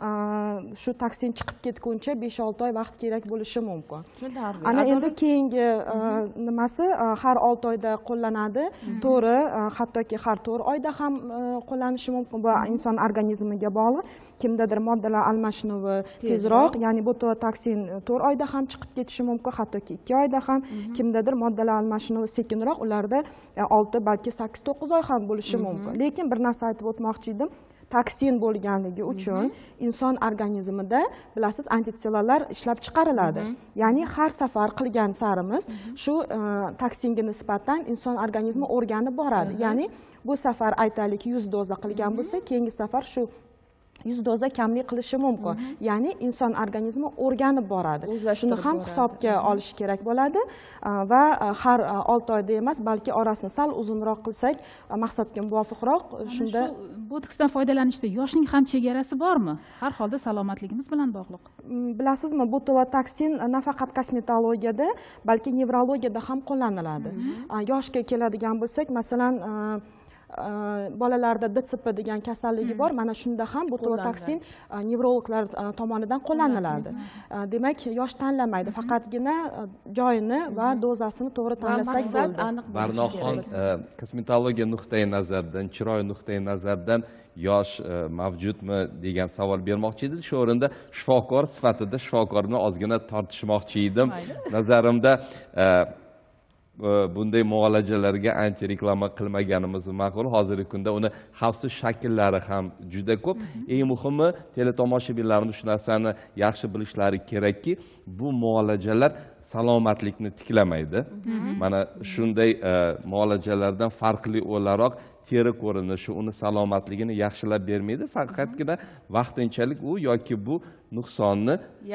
shu toksin chiqib ketguncha 5-6 oy vaqt kerak bo'lishi mumkin. Ana endi keyingi nimasi har 6 oyda qo'llanadi. To'g'ri, hattoki har 4 oyda ham qo'llanishi mumkin. Bu inson organizmiga bog'liq. Kimdadir moddalar almashinuvi tezroq, ya'ni bototoksin 4 oyda ham chiqib ketishi mumkin, hattoki 2 oyda ham. Kimdadir moddalar almashinuvi sekinroq, ularda 6 balki 8-9 oy ham bo'lishi mumkin. Lekin bir narsa aytib o'tmoqchi edim. Toksin bo'lganligi uchun inson organizmida bilasiz antitelalar ishlab chiqariladi. Ya'ni har safar qilgan sarimiz shu toksinga nisbatan inson organizmi o'rganib boradi. Ya'ni bu safar aytaylik 100 doza qilgan bo'lsa, keyingi safar shu 100 doza kamlik qilishi mumkin. Ya'ni inson organizmi o'rganib boradi. Shuni ham hisobga olish kerak bo'ladi va har 6 oyda emas, balki orasini sal uzunroq qilsak, maqsadga muvofiqroq, shunda botoksdan foydalanishda yoshning ham chegarasi bormi? Har holda salomatligimiz bilan bog'liq. Bilasizmi, bototoksin nafaqat kosmetologiyada, balki nevrologiyada ham qo'llaniladi. Yoshga keladigan bo'lsak, masalan, bolalarda DTSP degan kasalligi bor. Mana shunda ham bototoksin nevrologlar tomonidan qo'llaniladi. Demak, yosh tanlamaydi, faqatgina joyini va dozasini to'g'ri tanlasak bo'ldi. Barnoxon kosmetologiya nuqtai nazaridan, chiroy nuqtai nazaridan yosh mavjudmi degan savol bermoqchi edi. Shu o'rinda shifokor sifatida shifokorni ozgina tortishmoqchi edim. Nazarimda bunday muolajalarga ancha reklama qilmaganimiz ma'qul. Hozirgi kunda uni xavfsiz shakllari ham juda ko'p. Eng muhimi, teletomoshabinlarimiz shu narsani yaxshi bilishlari kerakki, bu muolajalar salomatlikni tiklamaydi. Mana shunday muolajalardan farqli o'laroq teri ko'rinishi uni salomatligini yaxshilab bermaydi. Faqatgina vaqtinchalik u yoki bu nuqsonni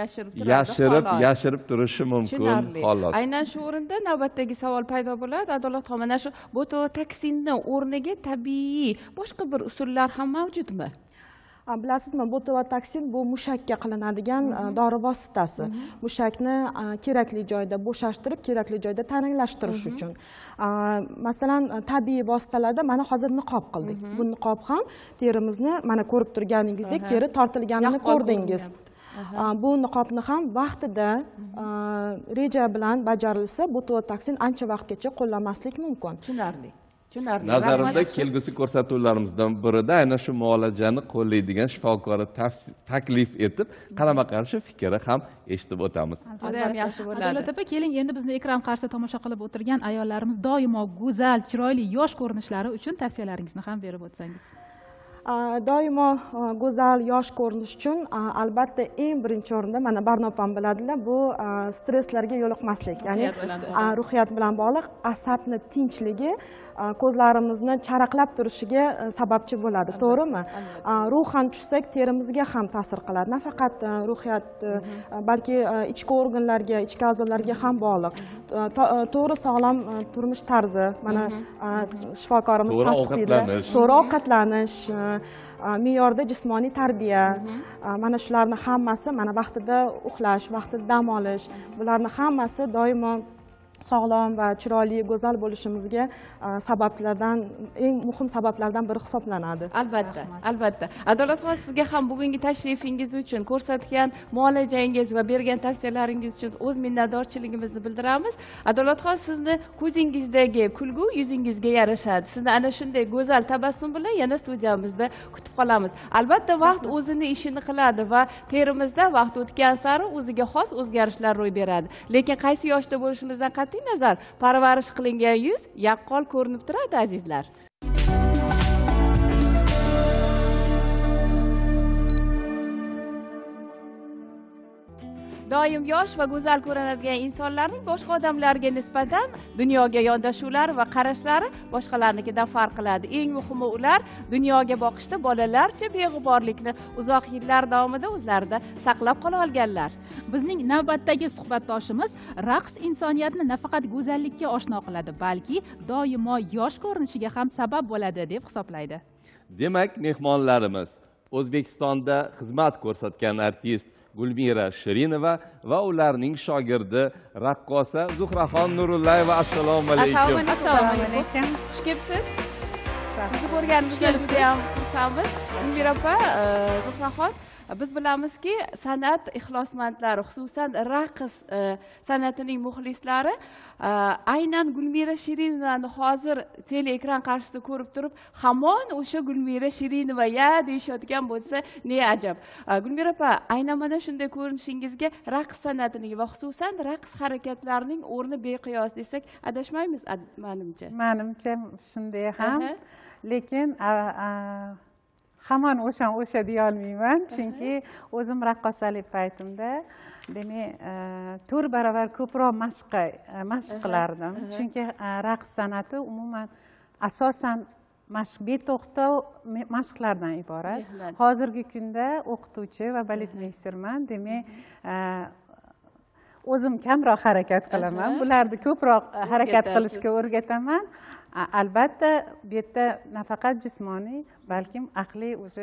yashirib turishi mumkin, xolos. Aynan shu o'rinda navbatdagi savol paydo bo'ladi. Adolat xon, mana shu bototoksinni o'rniga tabiiy boshqa bir usullar ham mavjudmi? Bilasizmi, bototoksin bu mushakka qilinadigan dori vositasi. Mushakni kerakli joyda bo'shashtirib, kerakli joyda taranglashtirish uchun. Masalan, tabiiy vositalarda mana hozir niqob qildik. Bu niqob ham terimizni mana ko'rib turganingizdek teri tortilganini ko'rdingiz. Bu niqobni ham vaqtida reja bilan bajarilsa, bototoksin ancha vaqtgacha qo'llanmaslik mumkin. Tushunarli. Nazarimda kelgusi ko'rsatuvlarimizdan birida aynan shu muolajani qo'llaydigan shifokori taklif etib, qarama-qarshi fikri ham eshitib o'tamiz. Juda ham yaxshi bo'ladi. Adolat opa, keling, endi bizni ekran qarshisida tomosha qilib o'tirgan ayollarimiz doimo go'zal, chiroyli, yosh ko'rinishlari uchun tavsiyalaringizni ham berib o'tsangiz. Doimo go'zal, yosh ko'rinish uchun albatta eng birinchi o'rinda mana Barnopam biladilar, bu stresslarga yo'liqmaslik, ya'ni ruhiyat bilan bog'liq asabni tinchligi ko'zlarimizni charaqlab turishiga sababchi bo'ladi, to'g'rimi? Ruhan tushsak, terimizga ham ta'sir qiladi. Nafaqat ruhiyat, balki ichki organlarga, ichki a'zolarga ham bog'liq. To'g'ri sog'lom turmush tarzi, mana shifokorimiz tasdiqlaydi. To'g'ri ovqatlanish, me'yorda jismoniy tarbiya, mana shularni hammasi, mana vaqtida uxlash, vaqtida dam olish, bularni hammasi doimo sog'lom va chiroyli, go'zal bo'lishimizga sabablardan, eng muhim sabablardan biri hisoblanadi. Albatta, albatta. Adolatxon, sizga ham bugungi tashrifingiz uchun, ko'rsatgan muolajangiz va bergan tavsiyalaringiz uchun o'z minnatdorchiligimizni bildiramiz. Adolatxon, sizni ko'zingizdagi kulgu yuzingizga yarashadi. Sizni ana shunday go'zal tabassum bilan yana studiyamizda kutib qolamiz. Albatta, vaqt o'zini ishini qiladi va terimizda vaqt o'tgan sari o'ziga xos o'zgarishlar ro'y beradi. Lekin qaysi yoshda bo'lishimizdan qat'iy nazar, parvarish qilingan yuz yaqqol ko'rinib turadi, azizlar. Doim yosh va go'zal ko'rinadigan insonlarning boshqa odamlarga nisbatan dunyoga yondashuvlari va qarashlari boshqalarnikidan farq qiladi. Eng muhimi, ular dunyoga boqishda bolalarcha beg'uborlikni uzoq yillar davomida o'zlarida saqlab qola olganlar. Bizning navbatdagi suhbatdoshimiz raqs insoniyatni nafaqat go'zallikka oshno qiladi, balki doimo yosh ko'rinishiga ham sabab bo'ladi deb hisoblaydi. Demak, mehmonlarimiz O'zbekistonda xizmat ko'rsatgan artist Gulmira Shirinova va ularning shogirdi raqqosa Zuhraxon Nurullayeva. Assalomu alaykum. Assalomu alaykum. Xush kelibsiz. Sizni ko'rganimizga juda ham xursandmiz. Gulmira opa, Zuhraxon, biz bilamizki, san'at ixlosmandlari, xususan raqs san'atining muxlislari aynan Gulmira Shirinovani hozir teleekran qarshisida ko'rib turib, hamon o'sha Gulmira Shirinova ya deyishayotgan bo'lsa, ne ajab. Gulmira opa, aynan mana shunday ko'rinishingizga raqs san'atining va xususan raqs harakatlarining o'rni beqiyos desak, adashmaymiz, menimcha. Menimcha shunday ham, lekin hamon o'sha deya olmayman, chunki o'zim raqqosalik paytimda demak 4 barobar ko'proq mashq qilardim. Chunki raqs san'ati umuman asosan beto'xtov mashqlardan iborat. Hozirgi kunda o'qituvchi va baletmeysterman, demak o'zim kamroq harakat qilaman. Bularni ko'proq harakat qilishga o'rgataman. Albatta, bu yerda nafaqat jismoniy, balkim aqliy o'sha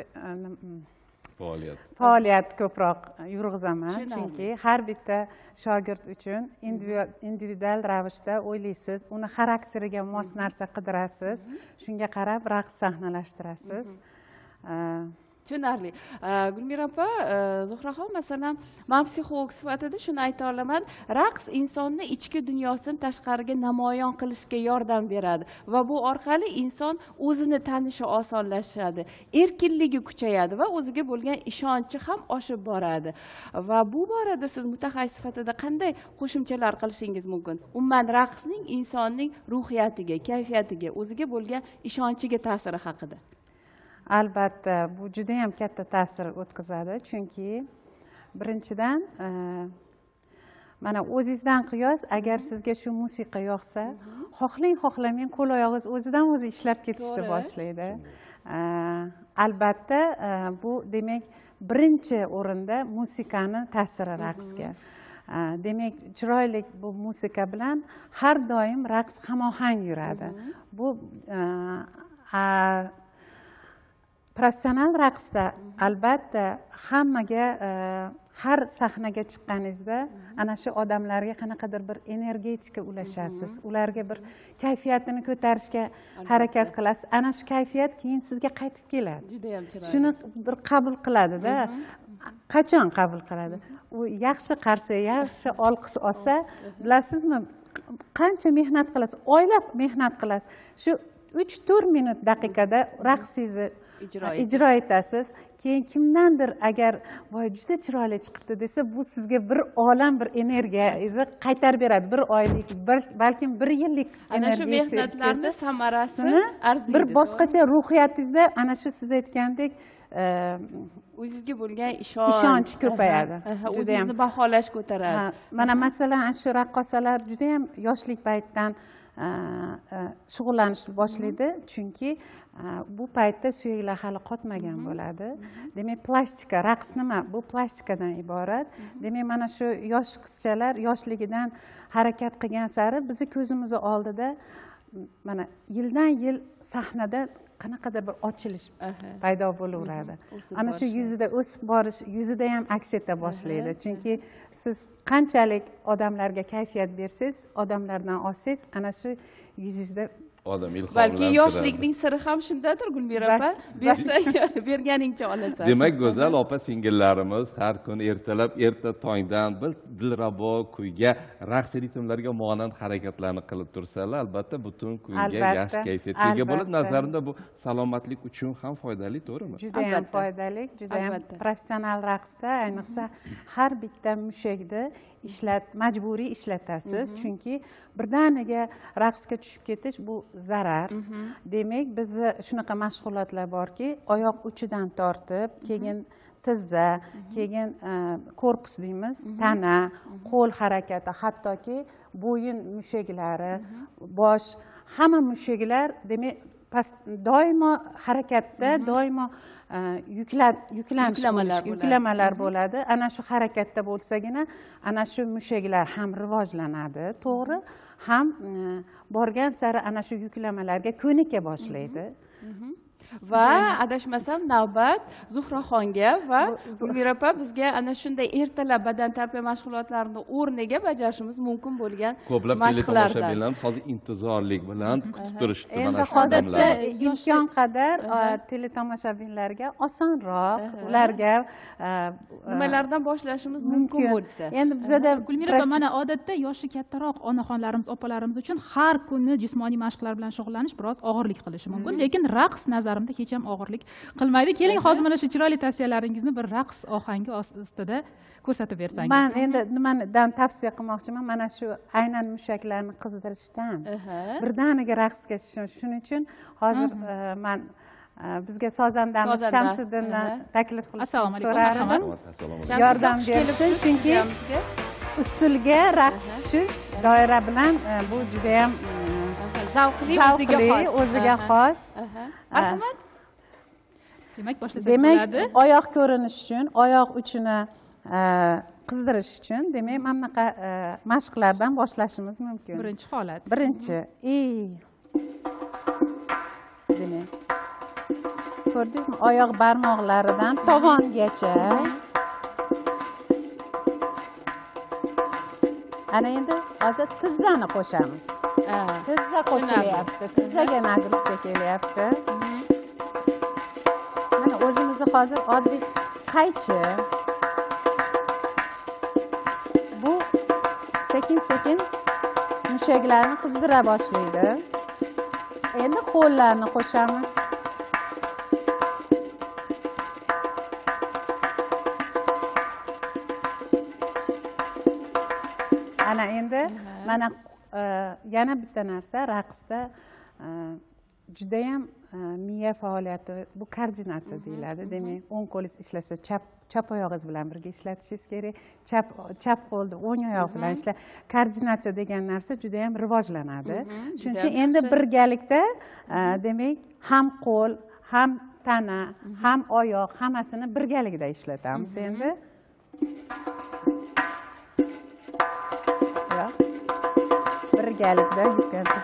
faoliyat ko'proq yurg'izaman, chunki har bitta shogird uchun individual ravishda o'ylaysiz, uni xarakteriga mos narsa qidirasiz, shunga qarab raqs sahnalashtirasiz. Tushunarli. Gulmira opa, Zuhraxon, masalan, men psixolog sifatida shuni ayta olaman, raqs insonni ichki dunyosini tashqariga namoyon qilishga yordam beradi va bu orqali inson o'zini tanishi osonlashadi, erkinligi kuchayadi va o'ziga bo'lgan ishonchi ham oshib boradi. Va bu borada siz mutaxassis sifatida qanday qo'shimchalar qilishingiz mumkin? Umuman raqsning insonning ruhiyatiga, kayfiyatiga, o'ziga bo'lgan ishonchiga ta'siri haqida. Albatta, bu juda ham katta ta'sir o'tkazadi, chunki birinchidan mana o'zingizdan qiyos, agar sizga shu musiqa yoqsa, xohlang-xohlamang qo'l oyog'ingiz o'zidan o'zi ishlab ketishni boshlaydi. Albatta, bu demak birinchi o'rinda musiqani ta'siri raqsga. Demak, chiroyli bu musiqa bilan har doim raqs hamohang yuradi. Bu professional raqsda albatta hammaga har sahnaga chiqqaningizda ana shu odamlarga qanaqadir bir energetika ulashasiz, ularga bir kayfiyatini ko'tarishga harakat qilasiz. Ana shu kayfiyat keyin sizga qaytib keladi. Juda ham chiroyli. Shuni bir qabul qiladi-da. Qachon qabul qiladi? U yaxshi qarsa, yaxshi olqish olsa, bilasizmi, qancha mehnat qilasiz, oylab mehnat qilasiz. Shu 3-4 minut daqiqada raqsingizni ijro etasiz. Keyin kimdandir agar voy juda chiroyli chiqibdi desa, bu sizga bir olam bir energiyangizni qaytarib beradi. Bir oylik, balkim 1 yillik ana shu mehnatlarni samarasi arziydi. Bir boshqacha ruhiyatingizda ana shu siz aytgandek o'zingizga bo'lgan ishonch ko'payadi. O'zingizni baholash ko'taradi. Mana masalan, shu raqqosalar juda ham yoshlik paytdan shug'ullanishni boshlaydi, chunki bu paytda suyaklar hali qotmagan bo'ladi. Demak, plastika, raqs nima? Bu plastikadan iborat. Demak, mana shu yosh qizchalar yoshligidan harakat qilgan sari bizni ko'zimiz oldida mana yildan yil sahnada qanaqadir bir ochilish paydo bo'laveradi. Ana shu yuzida o'sib borish, yuzida ham aks eta boshlaydi. Chunki siz qanchalik odamlarga kayfiyat bersangiz, odamlardan olsangiz, ana shu yuzingizda odam ilhomlanib balki yoshlikning siri ham shundadir, Gulmira opa. Bersang, berganingcha olasan. Demak, go'zal opa singillarimiz har kun ertalab erta tongdan bir dilrabo kuyga, raqs ritmlarga monand harakatlarni qilib tursalar, albatta butun kunga yaxshi kayfiyatga ega bo'ladi. Nazarimda bu salomatlik uchun ham foydali, to'g'rimi? Juda ham foydali, juda ham professional raqsda ayniqsa har bitta mushakni majburiy ishlatasiz, chunki birdaniga raqsga tushib ketish bu zarar. Demak, bizda shunaqa mashg'ulotlar borki, oyoq uchidan tortib, keyin tizza, keyin korpus deymiz, tana, qo'l harakati, hattoki bo'yin mushaklari, bosh, hamma mushaklar, demak, doimo harakatda, doimo yuklamalar bo'ladi. Ana shu harakatda bo'lsagina, ana shu mushaklar ham rivojlanadi, to'g'ri, ham borgan sari ana shu yuklamalarga ko'nika boshlaydi. Va adashmasam navbat Zuhraxonga va Gulmira opa bizga ana shunday ertalab badan tarbiya mashg'ulotlarini o'rniga bajarishimiz mumkin bo'lgan ko'plab teletomoshabinlarimiz hozir intizorlik bilan kutib turishdi. Endi hozircha imkon qadar teletomoshabinlarga osonroq, ularga nimalardan boshlashimiz mumkin bo'lsa. Endi bizada Gulmira opa, mana odatda yoshi kattaroq onaxonlarimiz, opalarimiz uchun har kuni jismoniy mashqlar bilan shug'ullanish biroz og'irlik qilishi mumkin, lekin raqs nazarimda hech ham og'irlik qilmaydi. Keling, hozir mana shu chiroyli tavsiyalaringizni bir raqs ohangi ostida ko'rsatib bersangiz. Men endi nimadan tavsiya qilmoqchiman, mana shu aynan mushaklarni qizdirishdan birdaniga raqsga tushish. Shuning uchun hozir men bizga sozandamiz Shamsiddinni taklif qilishni so'radim. Yordam bersin, chunki usulga raqs tushish doira bilan bu juda ham zavqli, o'ziga xos. Marhamat. Demak, boshlasak bo'ladi. Demak, oyoq ko'rinish uchun, oyoq uchini qizdirish uchun, demak, mana bunaqa mashqlardan boshlashimiz mumkin. Birinchi holat. Birinchi, demak, ko'rdingizmi? Oyoq barmoqlaridan tovongacha. Ana endi hozir tizzani qo'shamiz. Tizza qo'shilyapti, tizzaga nagruska kelyapti. Mana o'zimizni hozir oddiy qaychi. Bu sekin-sekin mushaklarni qizdira boshlaydi. Endi qo'llarni qo'shamiz. Ana endi mana yana bitta narsa raqsda juda ham miya faoliyati, bu koordinatsiya deyiladi. Demak, o'ng qo'lingiz ishlasa, chap oyog'ingiz bilan birga ishlatishingiz kerak. Chap qo'lni o'ng oyoq bilan ishla. Koordinatsiya degan narsa juda ham rivojlanadi. Shuning uchun endi birgalikda demak, ham qo'l, ham tana, ham oyoq, hammasini birgalikda ishlatamiz endi. Birgalikda yuklanadi.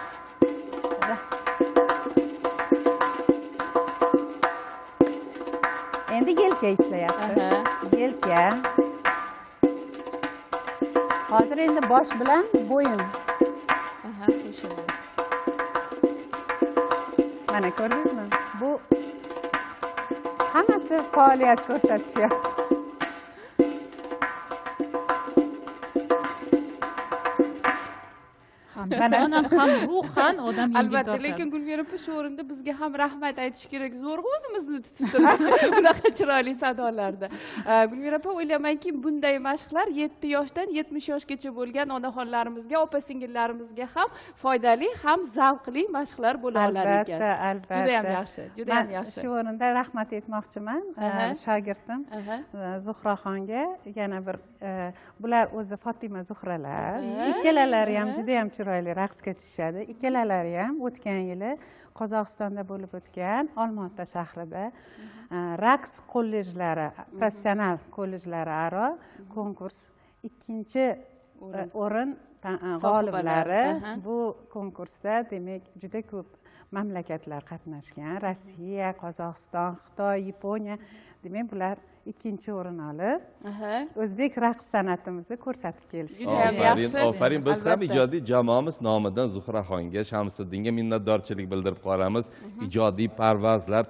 Endi yelka ishlayapti. Yelka. Hozir endi bosh bilan bo'yin. Mana ko'rdingizmi? Bu hammasi faoliyat ko'rsatishyapti. Jismonan ham ruhan odam yengil tortadi. Albatta, lekin Gulmira opa shu o'rinda bizga ham rahmat aytish kerak. Zo'rg'a o'zimizni tutib turib unaqa chiroyli sadolarda. Gulmira opa, o'ylaymanki, bunday mashqlar 7 yoshdan 70 yoshgacha bo'lgan onaxonlarimizga, opa-singillarimizga ham foydali, ham zavqli mashqlar bo'la olar ekan. Albatta. Juda ham yaxshi, juda ham yaxshi. Shu o'rinda rahmat aytmoqchiman shogirdim Zuhraxonga. Yana bir bular o'zi Fatima Zuhralar. Ikkalalari ham juda ham chiroyli raqsga tushadi. Ikkalalari ham o'tgan yili Qozog'istonda bo'lib o'tgan Olmaota shahrida raqs kollejlari, professional kollejlari aro konkurs 2-o'rin g'oliblari bu konkursda demak juda ko'p mamlakatlar qatnashgan. Rossiya, Qozog'iston, Xitoy, Yaponiya, demak bular ikkinchi o'rin olib o'zbek raqs san'atimizni ko'rsatib kelishgan. Ofarin, biz ham ijodiy jamoamiz nomidan Zuhraxonga, Shamsiddinga minnatdorchilik bildirib qolamiz. Ijodiy parvozlar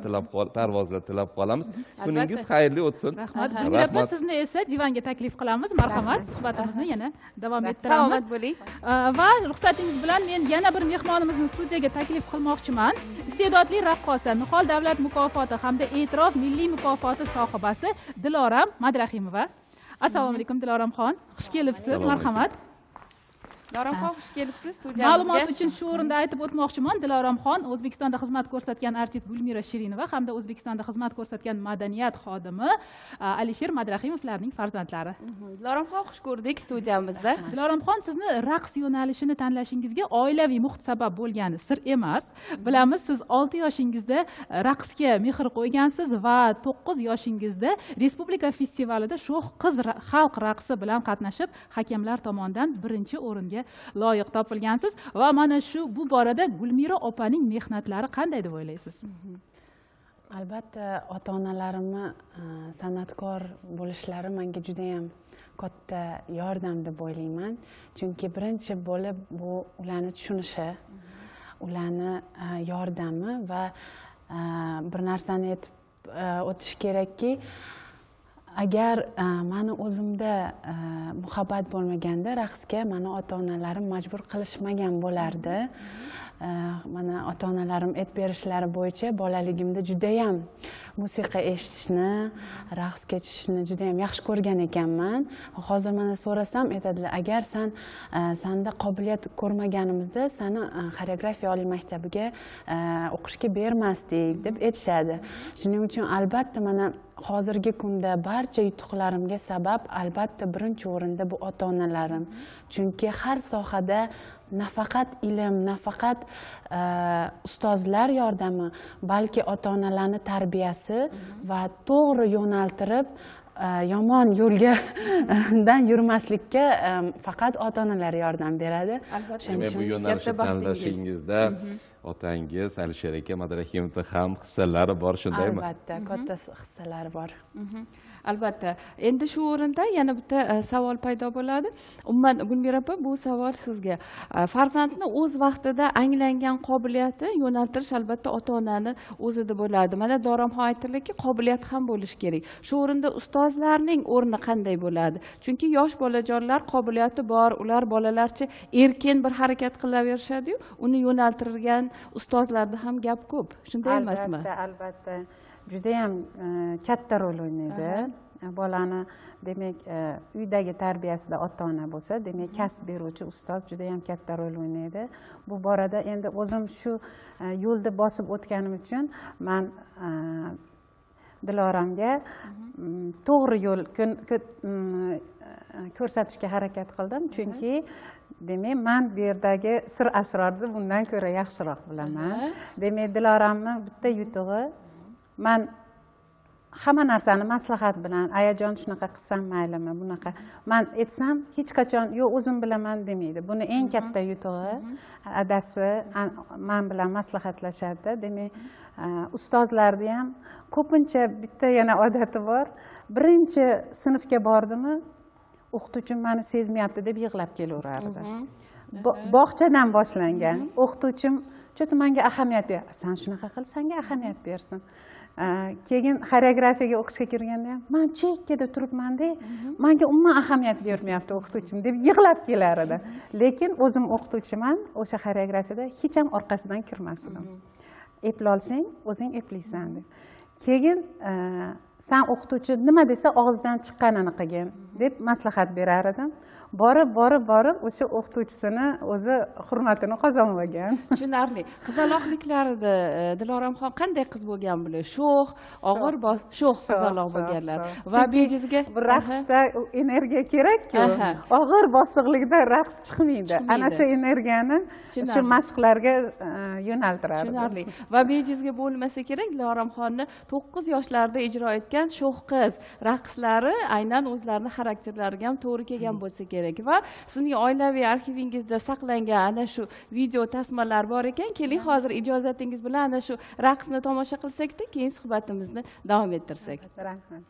tilab qolamiz. Kuningiz xayrli o'tsin. Rahmat. Gulmira, sizni esa divanga taklif qilamiz. Marhamat, suhbatimizni yana davom ettiramiz. Salomat bo'ling. Va ruxsatingiz bilan men yana bir mehmonimizni studiyaga taklif qilmoqchiman. Iste'dodli raqqosa, Nihol davlat mukofoti hamda E'tirof milliy mukofoti sohibasi Diloram Madrahimova. Assalomu alaykum Diloramxon. Xush kelibsiz. Marhamat. Diloramxon, xush kelibsiz studiyamizga. Ma'lumot uchun shu o'rinda aytib o'tmoqchiman. Diloramxon O'zbekistonda xizmat ko'rsatgan artist Gulmira Shirinova hamda O'zbekistonda xizmat ko'rsatgan madaniyat xodimi Alisher Madrahimovlarning farzandlari. Diloramxon, xush ko'rdik studiyamizda. Diloramxon, sizni raqs yo'nalishini tanlashingizga oilaviy muhit sabab bo'lgani sir emas. Bilamiz, siz 6 yoshingizda raqsga mehr qo'ygansiz va 9 yoshingizda Respublika festivalida sho'x qiz xalq raqsi bilan qatnashib, hakamlar tomonidan birinchi o'ringa loyiq topilgansiz va mana shu bu borada Gulmira opaning mehnatlari qanday deb o'ylaysiz? Albatta, ota-onalarimni san'atkor bo'lishlari menga juda ham katta yordam deb o'ylayman. Chunki birinchi bo'lib bu ularni tushunishi, ularni yordami va bir narsani aytib o'tish kerakki, agar mani o'zimda muhabbat bo'lmaganda raqsga mani ota-onalarim majbur qilishmagan bo'lardi. Mana ota-onalarim aytib berishlari bo'yicha bolaligimda judayam musiqa eshitishni, raqsga tushishni judayam yaxshi ko'rgan ekanman. Hozir mana so'rasam aytadilar, agar sanda qobiliyat ko'rmaganimizda seni xoreografiya oliy maktabiga o'qishga bermasdik deb aytishadi. Shuning uchun albatta mana hozirgi kunda barcha yutuqlarimga sabab albatta birinchi o'rinda bu ota-onalarim. Chunki har sohada nafaqat ilm, nafaqat ustozlar yordami, balki ota-onalarning tarbiyasi va to'g'ri yo'naltirib yomon yo'ldan yurmaslikka faqat ota-onalar yordam beradi. Albatta, bu yo'nalishni tanlashingizda otangiz Alisher aka Madrahimovda ham hissalari bor, shundaymi? Albatta, katta hissalari bor. Albatta. Endi shu o'rinda yana bitta savol paydo bo'ladi. Umuman Gulmira opa, bu savol sizga. Farzandni o'z vaqtida anglangan qobiliyati yo'naltirish albatta ota-onani o'zida bo'ladi. Mana Diloramxon aytdilarki, qobiliyat ham bo'lishi kerak. Shu o'rinda ustozlarning o'rni qanday bo'ladi? Chunki yosh bolajonlar qobiliyati bor, ular bolalarcha erkin bir harakat qilaverishadi-yu, uni yo'naltirgan ustozlarda ham gap ko'p. Shunday emasmi? Albatta. Judayam katta rol o'ynaydi. Bolani demak uydagi tarbiyasida ota-ona bo'lsa, demak kasb beruvchi ustoz judayam katta rol o'ynaydi. Bu borada endi o'zim shu yo'lda bosib o'tganim uchun men Diloramga to'g'ri yo'l ko'rsatishga harakat qildim. Chunki demak men bu yerdagi sir asrorni bundan ko'ra yaxshiroq bilaman. Demak Diloramning bitta yutug'i, men hamma narsani maslahat bilan, ayajon shunaqa qilsam maylimi, bunaqa men aytsam hech qachon yo'q o'zim bilaman demaydi. Buni eng katta yutug'i adasi men bilan maslahatlashadi. Demak, ustozlarni ham ko'pincha bitta yana odati bor. Birinchi sinfga bordimi, o'qituvchim meni sezmayapti deb yig'lab kelaverardi. Bog'chadan boshlangan. O'qituvchim cho'ta menga ahamiyat ber. Sen shunaqa qil, senga ahamiyat bersin. Keyin xoreografiyaga o'qishga kirganda ham men chekkada turibman-da, menga umuman ahamiyat bermayapti o'qituvchim deb yig'lab kelar edi. Lekin o'zim o'qituvchiman, o'sha xoreografiyada hech ham orqasidan kirmasdim. Eplolsang, o'zing eplaysan deb. Keyin sen o'qituvchi nima desa og'zidan chiqqanini qilgin deb maslahat berar edim. Borib o'sha o'qituvchisini o'zi hurmatini qozonib olgan. Tushunarli. Qizaloqliklarida Diloramxon qanday qiz bo'lgan bo'lar? Sho'x, og'ir sho'x qizaloq bo'lganlar. Va bejizga bir raqsda energiya kerak-ku. Og'ir bosiqlikda raqs chiqmaydi. Ana shu energiyani shu mashqlarga yo'naltiradi. Tushunarli. Va bejizga bo'lmasa kerak, Diloramxonni 9 yoshlarida ijro etgan sho'x qiz raqslari aynan o'zlarini xarakterlariga ham to'g'ri kelgan bo'lsa kerak. Va sizning oilaviy arxivingizda saqlangan ana shu video tasmalar bor ekan. Keling, hozir ijozatingiz bilan ana shu raqsni tomosha qilsak-da, keyin suhbatimizni davom ettirsak. Rahmat.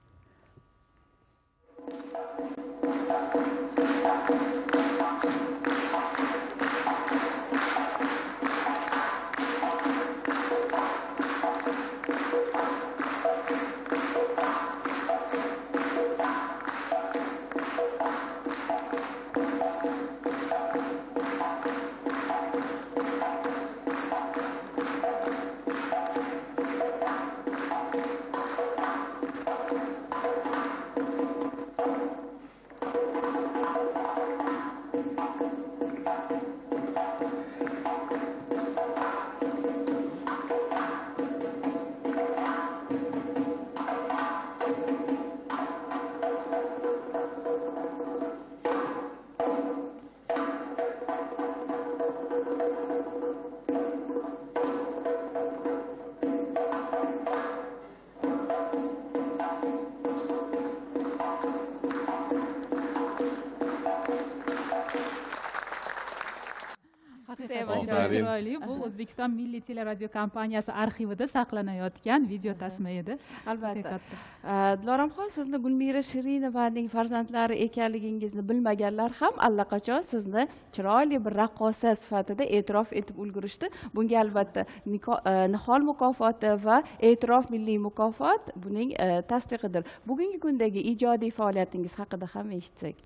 Chiroyli. Bu O'zbekiston Milliy teleradio kompaniyasi arxivida saqlanayotgan video tasma edi. Albatta. Diloramxon, sizni Gulmira Shirinovaning farzandlari ekanligingizni bilmaganlar ham allaqachon sizni chiroyli bir raqqosa sifatida e'tirof etib ulgurishdi. Bunga albatta Nihol mukofoti va E'tirof milliy mukofot buning tasdiqidir. Bugungi kundagi ijodiy faoliyatingiz haqida ham eshitsak.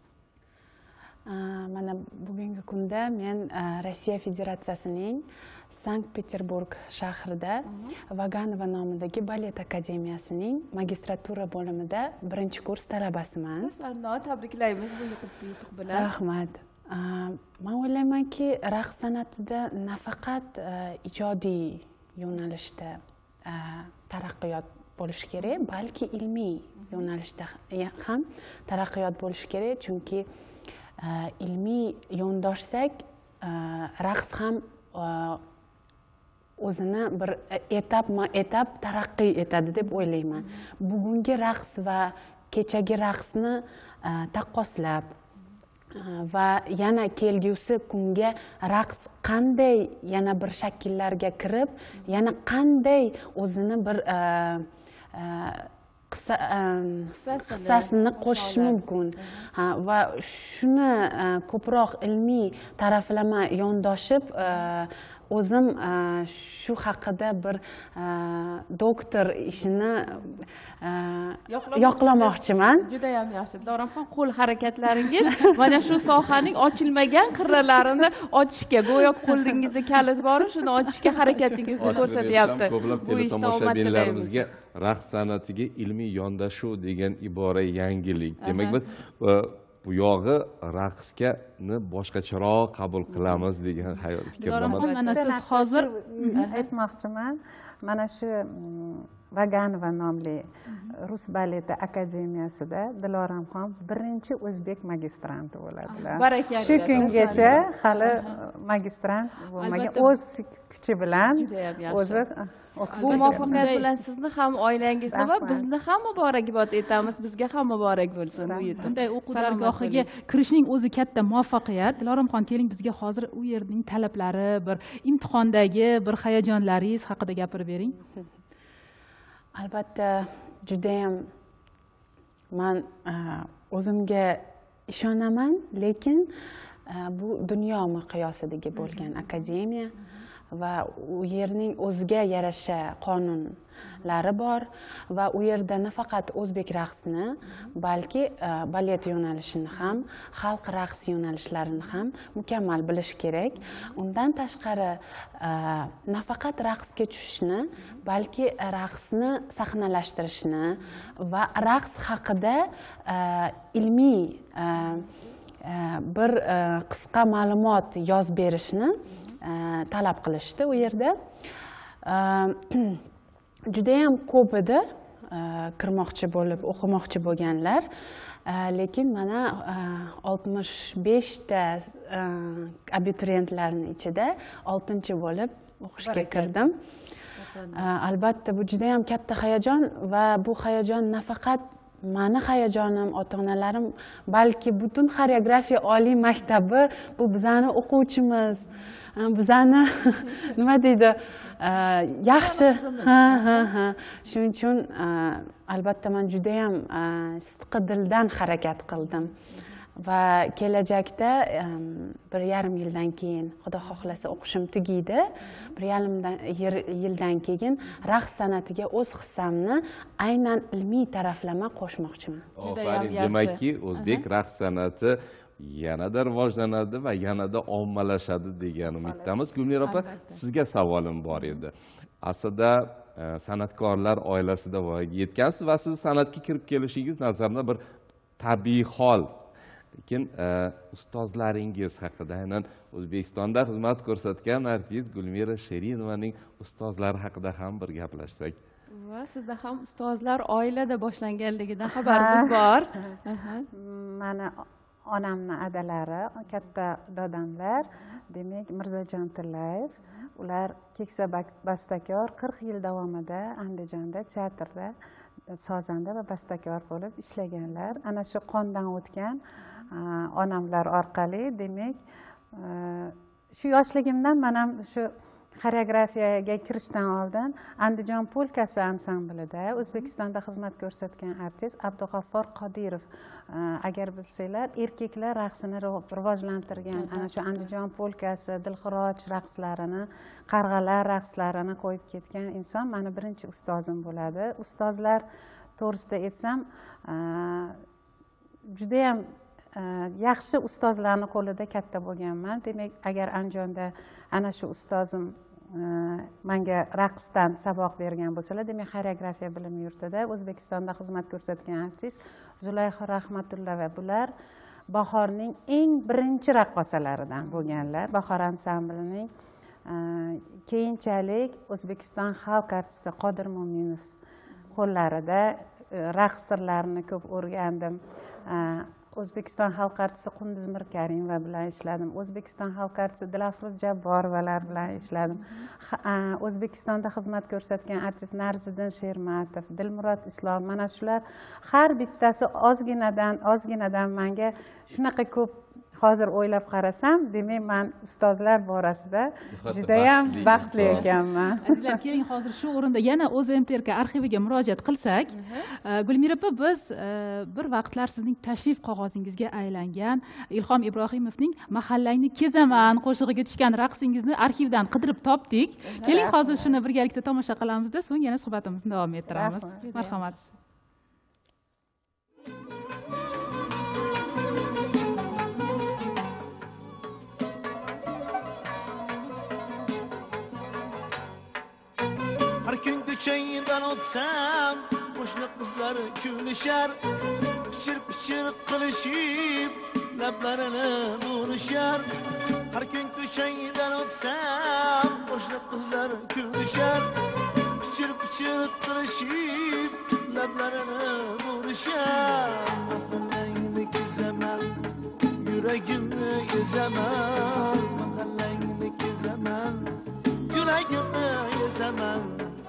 Mana bugungi kunda men Rossiya Federatsiyasining Sankt-Peterburg shahrida Vaganova nomidagi balet akademiyasining magistratura bo'limida 1-kurs talabasiman. Tabriklaymiz bu yutuq bilan. Rahmat. Men o'ylaymanki, raqs san'atida nafaqat ijodiy yo'nalishda taraqqiyot bo'lishi kerak, balki ilmiy yo'nalishda ham taraqqiyot bo'lishi kerak, chunki ilmiy yondoshsak, raqs ham o'zini bir etap taraqqiy etadi deb o'ylayman. Bugungi raqs va kechagi raqsni taqqoslab va yana kelgusi kunga raqs qanday yana bir shakllarga kirib, yana qanday o'zini bir hissasini qo'shish mumkin va shuni ko'proq ilmiy taraflama yondoshib o'zim shu haqida bir doktor ishini yoqlamoqchiman. Juda ham yaxshi. Diloramxon, qo'l harakatlaringiz mana shu sohaning ochilmagan qirralarini ochishga, go'yo qo'lingizda kalit bor, shuni ochishga harakatingizni ko'rsatyapti. Ko'plab teletomoshabinlarimizga raqs san'atiga ilmiy yondashuv degan ibora yangilik. Demak, biz bu yog'i raqsni boshqacharoq qabul qilamiz degan fikrdaman. Mana siz hozir aytmoqchiman. Mana shu Vaganova nomli Rus baleti akademiyasida Diloramxon birinchi o'zbek magistranti bo'ladilar. Barakalla. Shu kungacha hali magistrant bo'lmagan, o'z kuchi bilan o'zi bu muvaffaqiyat bilan sizni ham oilangizni va bizni ham muborakbod etamiz. Bizga ham muborak bo'lsin bu yutuq. Bunday o'quv dargohiga kirishning o'zi katta muvaffaqiyat. Diloramxon, keling bizga hozir u yerning talablari, bir imtihondagi bir hayajonlaringiz haqida gapirib bering. Albatta, juda ham men o'zimga ishonaman, lekin bu dunyo miqyosidagi bo'lgan akademiya va u yerning o'ziga yarasha qonunlari bor va u yerda nafaqat o'zbek raqsini, balki balet yo'nalishini ham, xalq raqs yo'nalishlarini ham mukammal bilish kerak. Undan tashqari nafaqat raqsga tushishni, balki raqsni sahnalashtirishni va raqs haqida ilmiy bir qisqa ma'lumot yozib berishni talab qilishdi u yerda. Juda ham ko'p edi kirmoqchi bo'lib, o'qimoqchi bo'lganlar. Lekin mana 65 ta abituriyentlarning ichida 6-chi bo'lib o'qishga kirdim. Albatta bu juda ham katta hayajon va bu hayajon nafaqat mani hayajonim, ota-onalarim, balki butun xoreografiya oliy maktabi bu bizani o'quvchimiz, bizani nima deydi, yaxshi. Shuning uchun albatta men juda ham sidqi dildan harakat qildim. Va kelajakda 1,5 yildan keyin xudo xohlasa o'qishim tugaydi. 1,5 yildan keyin raqs san'atiga o'z hissamni aynan ilmiy taraflama qo'shmoqchiman. Aferin. Demakki, o'zbek raqs san'ati yanada rivojlanadi va yanada ommalashadi degan umiddamiz. Gulmira opa, sizga savolim bor edi. Aslida san'atkorlar oilasida voyaga yetgansiz va siz san'atga kirib kelishingiz nazarimda bir tabiiy hol. Lekin ustozlaringiz haqida, aynan O'zbekistonda xizmat ko'rsatgan artist Gulmira Shirinovaning ustozlari haqida ham bir gaplashsak. Va sizda ham ustozlar oilada boshlanganligidan xabarimiz bor. Mani onamni adalari, katta dodamlar, demak Mirzajon Tillayev, ular keksa bastakor 40 yil davomida Andijonda teatrda sozanda va bastakor bo'lib ishlaganlar. Ana shu qondan o'tgan onamlar orqali, demak shu yoshligimdan men ham shu xoreografiyaga kirishdan oldin Andijon polkasi ansamblida O'zbekistonda xizmat ko'rsatgan artist Abdug'affor Qodirov, agar bilsanglar, erkaklar raqsini rivojlantirgan, ana shu Andijon polkasi, Dilxiroj raqslarini, qarg'alar raqslarini qo'yib ketgan inson meni birinchi ustozim bo'ladi. Ustozlar to'g'risida aytsam, juda ham yaxshi ustozlarni qo'lida katta bo'lganman. Demak, agar Andijonda ana shu ustozim menga raqsdan saboq bergan bo'lsalar, demak xoreografiya bilim yurtida O'zbekistonda xizmat ko'rsatgan artist Zulayho Rahmatullova, bular bahorning eng birinchi raqqosalaridan bo'lganlar. Bahor ansamblining keyinchalik O'zbekiston xalq artisti Qodir Mo'minov qo'llarida raqs sirlarini ko'p o'rgandim. O'zbekiston xalq artisti Qunduz Mirkarimova bilan ishladim. O'zbekiston xalq artisti Dilafruz Jabborovalar bilan ishladim. O'zbekistonda xizmat ko'rsatgan artist Narziddin Shermatov, Dilmurod Islom, mana shular har bittasi ozginadan menga shunaqa ko'p. Hozir o'ylab qarasam, demak men ustozlar borasida juda ham baxtli ekanman. Azizlar, keling hozir shu o'rinda yana O'zMTRK arxiviga murojaat qilsak. Gulmira opa, biz bir vaqtlar sizning tashrif qog'ozingizga aylangan Ilhom Ibrohimovning Mahallangni kezaman qo'shig'iga tushgan raqsingizni arxivdan qidirib topdik. Keling hozir shuni birgalikda tomosha qilamizda, so'ng yana suhbatimizni davom ettiramiz. Marhamat. Har kun ko'changdan o'tsam, qo'shni qizlar kulishar, pichir qilishib, lablarini burishar. Har kun ko'changdan o'tsam, qo'shni qizlar kulishar, pichir qilishib, lablarini burishar. Mahallangni kezaman, yuragimni ezaman, mahallangni kezaman, yuragimni ezaman.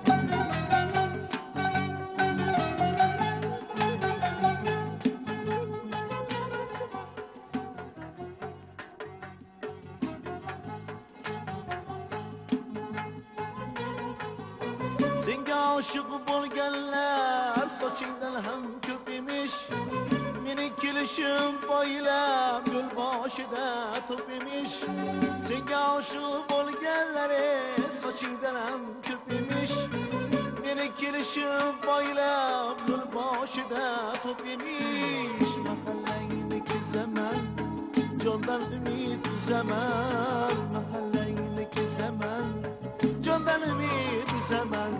Senga oshiq bo'lganlar sochingdan ham ko'p emish. Meni kelishim poylab yo'l boshida to'p emish. Senga oshiq bo'lganlar sochingdan ham ko'p emish. Meni kelishim poylab yo'l boshida to'p emish. Mahallangni kezaman, jondan umid uzaman. Mahallangni kezaman, jondan umid uzaman.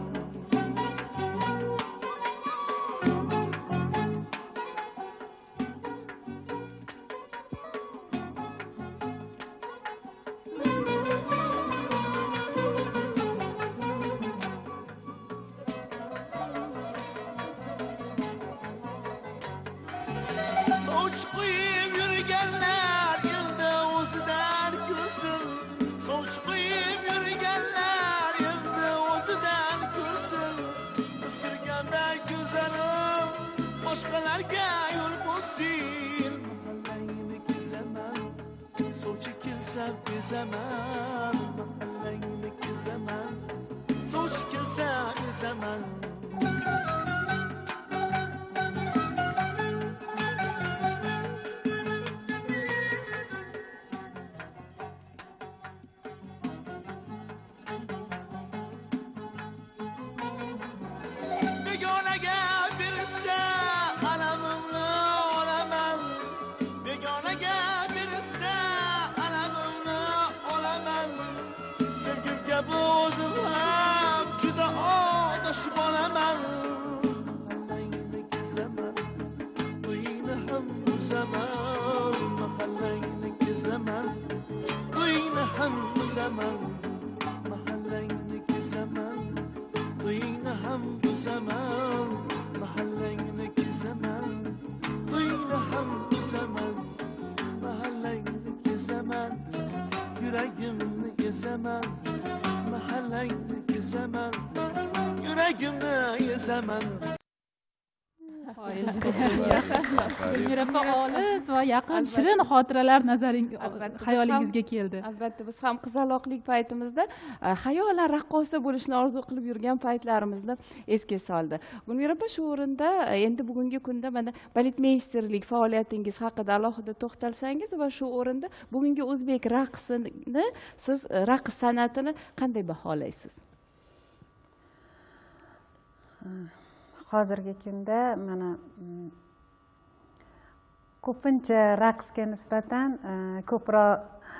Soch qo'yib yurganlar yilda o'zidan ko'rsin. Soch qo'yib yurganlar yilda o'zidan ko'rsin. O'stirganda go'zalim boshqalarga yo'l bo'lsin. Mahallangni kezaman, sovchi kelsa bezaman. Mahallangni kezaman, sovchi kelsa bezaman. Begonaga bersa alamimni olaman. Begonaga bersa alamimni olaman. Sevgimga bu o'zim ham juda odosh bo'laman. Mahallangni kezaman, to'yingni ham buzaman. Mahallangni kezaman, to'yingni ham buzaman. Mahallangni kezaman, to'yingni ham buzaman. Mahallangni kezaman, to'yingni ham buzaman. Mahallangni kezaman, yuragimni ezaman. Mahallangni kezaman, yuragimni ezaman. Gulmira opa, olis va yaqin shirin xotiralar xayolingizga keldi. Albatta, biz ham qizaloqlik paytimizda xayolan raqqosa bo'lishni orzu qilib yurgan paytlarimizni esga soldi. Gulmira opa, shu o'rinda endi bugungi kunda mana baletmeysterlik faoliyatingiz haqida alohida to'xtalsangiz va shu o'rinda bugungi o'zbek raqsini, siz raqs san'atini qanday baholaysiz? Hozirgi kunda mana ko'pincha raqsga nisbatan ko'proq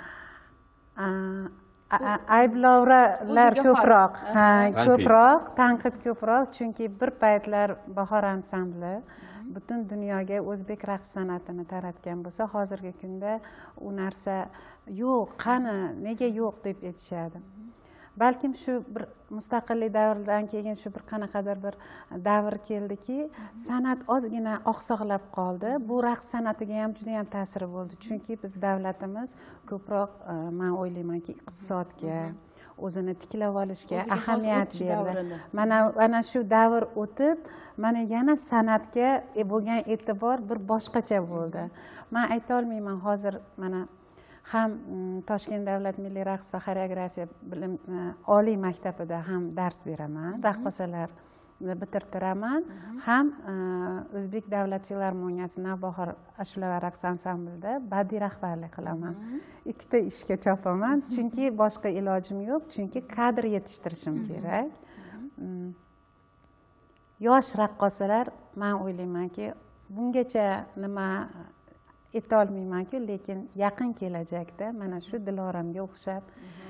ayblovlar ko'proq, tanqid ko'proq, chunki bir paytlar Bahor ansambli butun dunyoga o'zbek raqs san'atini taratgan bo'lsa, hozirgi kunda u narsa yo'q, qani, nega yo'q deb aytishadi. Balkim shu bir mustaqillik davridan keyin shu bir qanaqadir bir davr keldiki, san'at ozgina oqsoqlab qoldi. Bu raqs san'atiga ham juda ham ta'siri bo'ldi. Chunki biz davlatimiz ko'proq, men o'ylaymanki, iqtisodga, o'zini tiklab olishga ahamiyat berdi. Mana shu davr o'tib, mana yana san'atga bo'lgan e'tibor bir boshqacha bo'ldi. Men ayta olmayman, hozir mana ham Toshkent davlat milliy raqs va xoreografiya bilim oliy maktabida ham dars beraman, raqqosalarni bitirtiraman, ham O'zbek davlat filarmoniyasi Navbahor ashula va raqs ansamblida badiiy rahbarlik qilaman. Ikkita ishga chopaman, chunki boshqa ilojim yo'q, chunki kadr yetishtirishim kerak. Yosh raqqosalar, men o'ylaymanki, bungacha nima ayta olmayman-ku, lekin yaqin kelajakda mana shu Diloramga o'xshab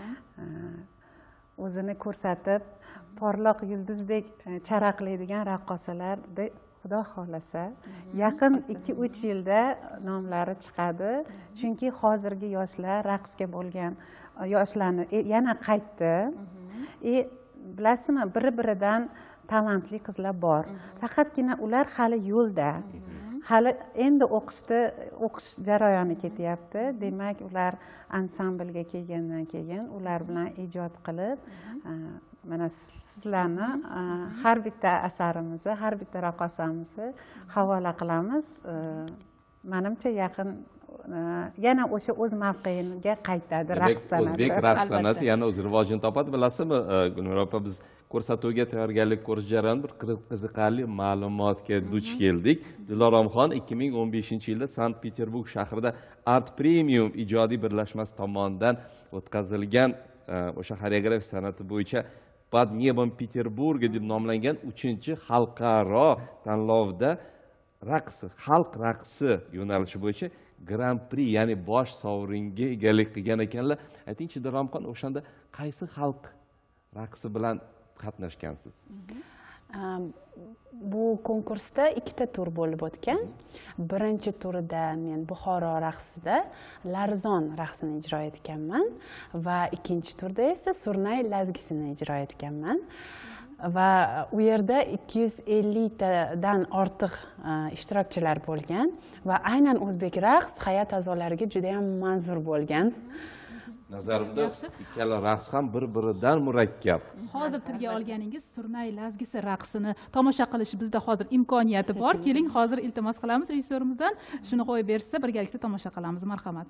o'zini ko'rsatib, porloq yulduzdek charaqlaydigan raqqosalarni Xudo xolasa yaqin 2-3 yilda nomlari chiqadi. Chunki hozirgi yoshlar raqsga bo'lgan yoshlarni yana qaytdi. Bilasizmi, biri-biridan talantli qizlar bor. Faqatgina ular hali yo'lda. Hali endi o'qish jarayoni ketyapti. Demak, ular ansamblga kelgandan keyin ular bilan ijod qilib, mana sizlarni har bitta asarimizni, har bitta raqqosamizni havola qilamiz. Menimcha yaqin yana o'sha o'z mavqeiga qaytadi raqs san'ati. O'zbek raqs san'ati yana o'z rivojini topadi. Bilasizmi, Gulmira opa, biz ko'rsatuvga tayyorgarlik ko'rish jarayonida bir qiziqarli ma'lumotga duch keldik. Diloromxon 2015-yilda Sankt-Peterburg shahrida Art Premium ijodiy birlashmasi tomonidan o'tkazilgan o'sha xoreografiya san'ati bo'yicha Под небом Peterburga deb nomlangan 3-xalqaro tanlovda xalq raqsi yo'nalishi bo'yicha Grand-pri, ya'ni bosh sovringa egalik qilgan ekanlar. Aytingchi, Diloromxon, o'shanda qaysi xalq raqsi bilan qatnashgansiz? Bu konkursda 2 tur bo'lib o'tgan. Birinchi turida men Buxoro raqsida Larzon raqsini ijro etganman va ikkinchi turda esa Surnay lazgisini ijro etganman. Va u yerda 250 tadan ortiq ishtirokchilar bo'lgan va aynan o'zbek raqs hay'at a'zolariga juda ham manzur bo'lgan. nazarimda ikkala raqs ham bir-biridan murakkab. Hozir tilga olganingiz Surnay lazgisi raqsini tomosha qilish bizda hozir imkoniyati bor. Keling, hozir iltimos qilamiz rejissyorimizdan shuni qo'yib bersa, birgalikda tomosha qilamiz. Marhamat.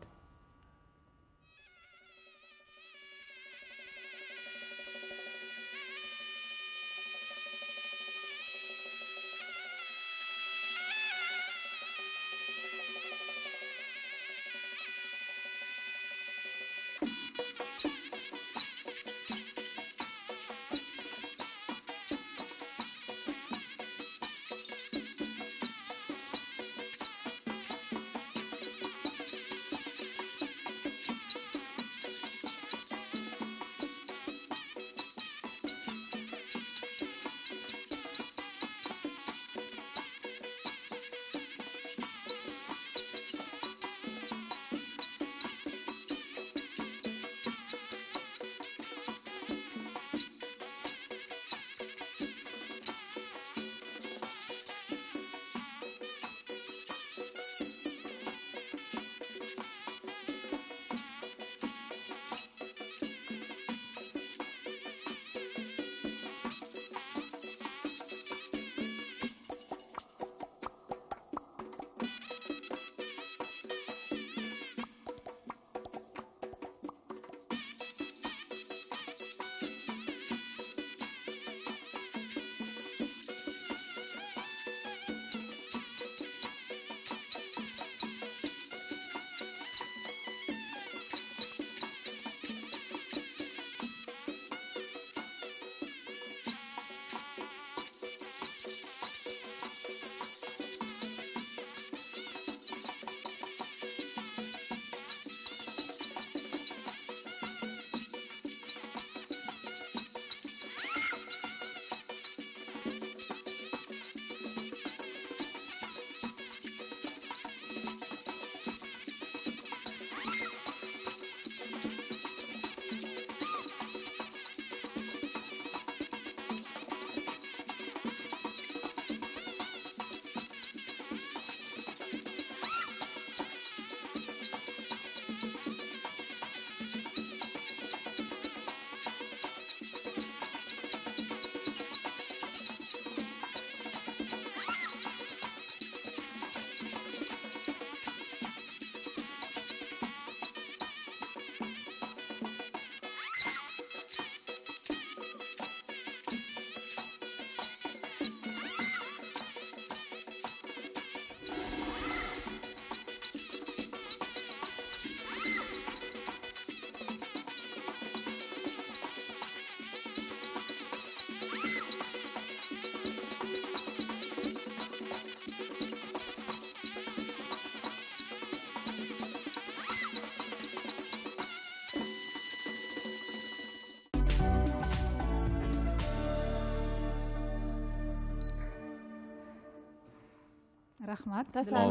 Rahmat.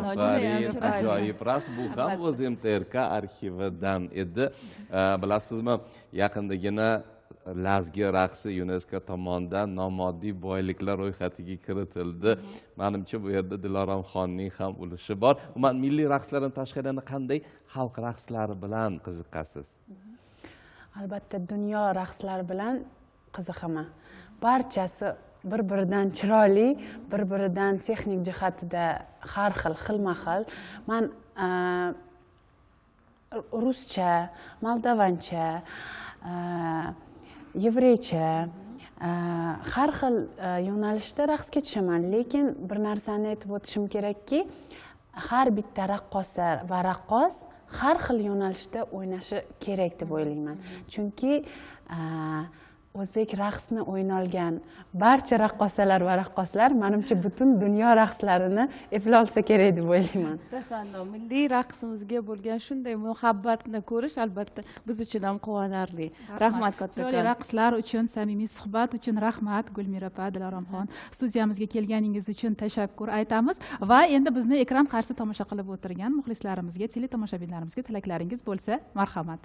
Ajoyib rasm. Bu ham o'z MTRK arxividan edi. Bilasizmi, yaqindagina lazgi raqsi UNESCO tomonidan nomoddiy boyliklar ro'yxatiga kiritildi. Menimcha bu yerda Diloramxonning ham ulushi bor. Umuman milliy raqslardan tashqari qanday xalq raqslari bilan qiziqasiz? Albatta dunyo raqslari bilan qiziqaman. Barchasi bir-biridan chiroyli, bir-biridan texnik jihatida har xil, xilma-xil. Men ruscha, moldovancha, yevreycha, har xil yo'nalishda raqsga tushaman, lekin bir narsani aytib o'tishim kerakki, har bitta raqqosa va raqqos har xil yo'nalishda o'ynashi kerak deb o'ylayman. Chunki o'zbek raqsini o'yna olgan barcha raqqosalar va raqqoslar menimcha butun dunyo raqslarini eplay olsa kerak deb o'ylayman. Tasanno, milliy raqsimizga bo'lgan shunday muhabbatni ko'rish albatta biz uchun ham quvonarli. Rahmat kattakon. Chiroyli raqslar uchun, samimiy suhbat uchun rahmat Gulmira opa, Diloramxon. Studiyamizga kelganingiz uchun tashakkur aytamiz va endi bizni ekran qarshisida tomosha qilib o'tirgan muxlislarimizga, teletomoshabinlarimizga tilaklaringiz bo'lsa, marhamat.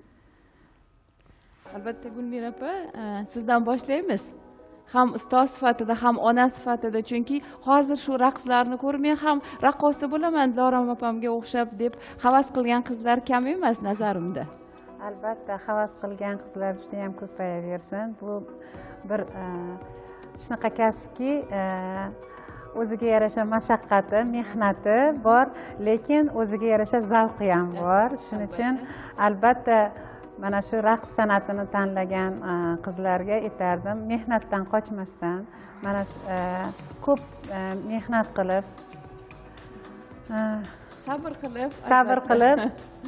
Albatta Gulmira opa, sizdan boshlaymiz. Ham ustoz sifatida, ham ona sifatida, chunki hozir shu raqslarni ko'rib men ham raqqosa bo'laman Diloram opamga o'xshab deb havas qilgan qizlar kam emas nazarimda. albatta havas qilgan qizlar juda ham ko'payaversin. Bu bir shunaqa kasbki o'ziga yarasha mashaqqati, mehnati bor, lekin o'ziga yarasha zavqi ham bor. Shuning uchun albatta mana shu raqs san'atini tanlagan qizlarga aytardim, mehnatdan qochmasdan, mana ko'p mehnat qilib, sabr qilib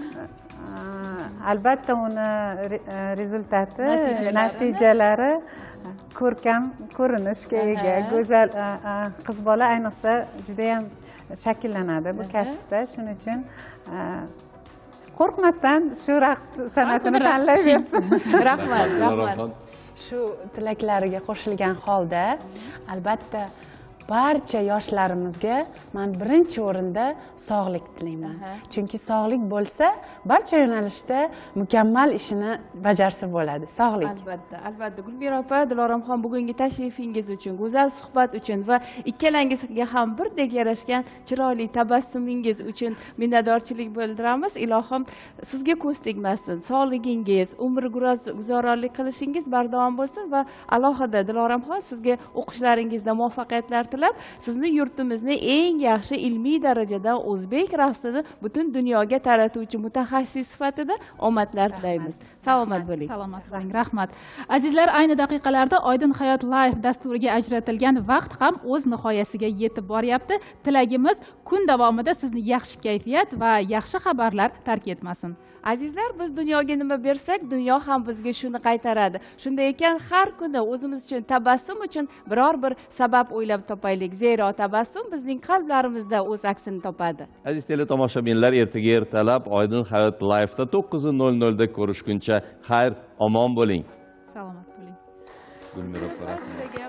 albatta uni rezultati, natijalari ko'rkam ko'rinishga ega, go'zal qiz bola ayniqsa juda ham shakllanadi bu kasbda. Shuning uchun qo'rqmasdan shu raqs san'atini tanlayversin. Rahmat, rahmat. Shu tilaklariga qo'shilgan holda albatta barcha yoshlarimizga men birinchi o'rinda sog'lik tilayman. Chunki sog'lik bo'lsa, barcha yo'nalishda mukammal ishini bajarsa bo'ladi. Sog'lik. Albatta, albatta. Gulmira opa, Diloramxon bugungi tashrifingiz uchun, go'zal suhbat uchun va ikkalangizga ham birdek yarashgan chiroyli tabassumingiz uchun minnatdorchilik bildiramiz. Ilohim sizga ko'z tegmasin. Sog'ligingiz, umr guzoronlik qilishingiz bardavom bo'lsin va alohida Diloramxon sizga o'qishlaringizda muvaffaqiyatlar tilab, sizni yurtimizni eng yaxshi ilmiy darajada o'zbek raqsini butun dunyoga taratuvchi mutaxassis sifatida omadlar tilaymiz. Salomat bo'ling. Salomat bo'ling. Rahmat. Azizlar, ayni daqiqalarda Oydin hayot live dasturiga ajratilgan vaqt ham o'z nihoyasiga yetib boryapti. Tilagimiz kun davomida sizni yaxshi kayfiyat va yaxshi xabarlar tark etmasin. Azizlar, biz dunyoga nima bersak, dunyo ham bizga shuni qaytaradi. Shunday ekan, har kuni o'zimiz uchun tabassum uchun biror bir sabab o'ylab topaylik. Zero tabassum bizning qalblarimizda o'z aksini topadi. Aziz teletomoshabinlar, ertaga ertalab Oydin hayot live'da 9:00 da ko'rishguncha xayr, omon bo'ling. Salomat bo'ling. Gulmira opa, rahmat.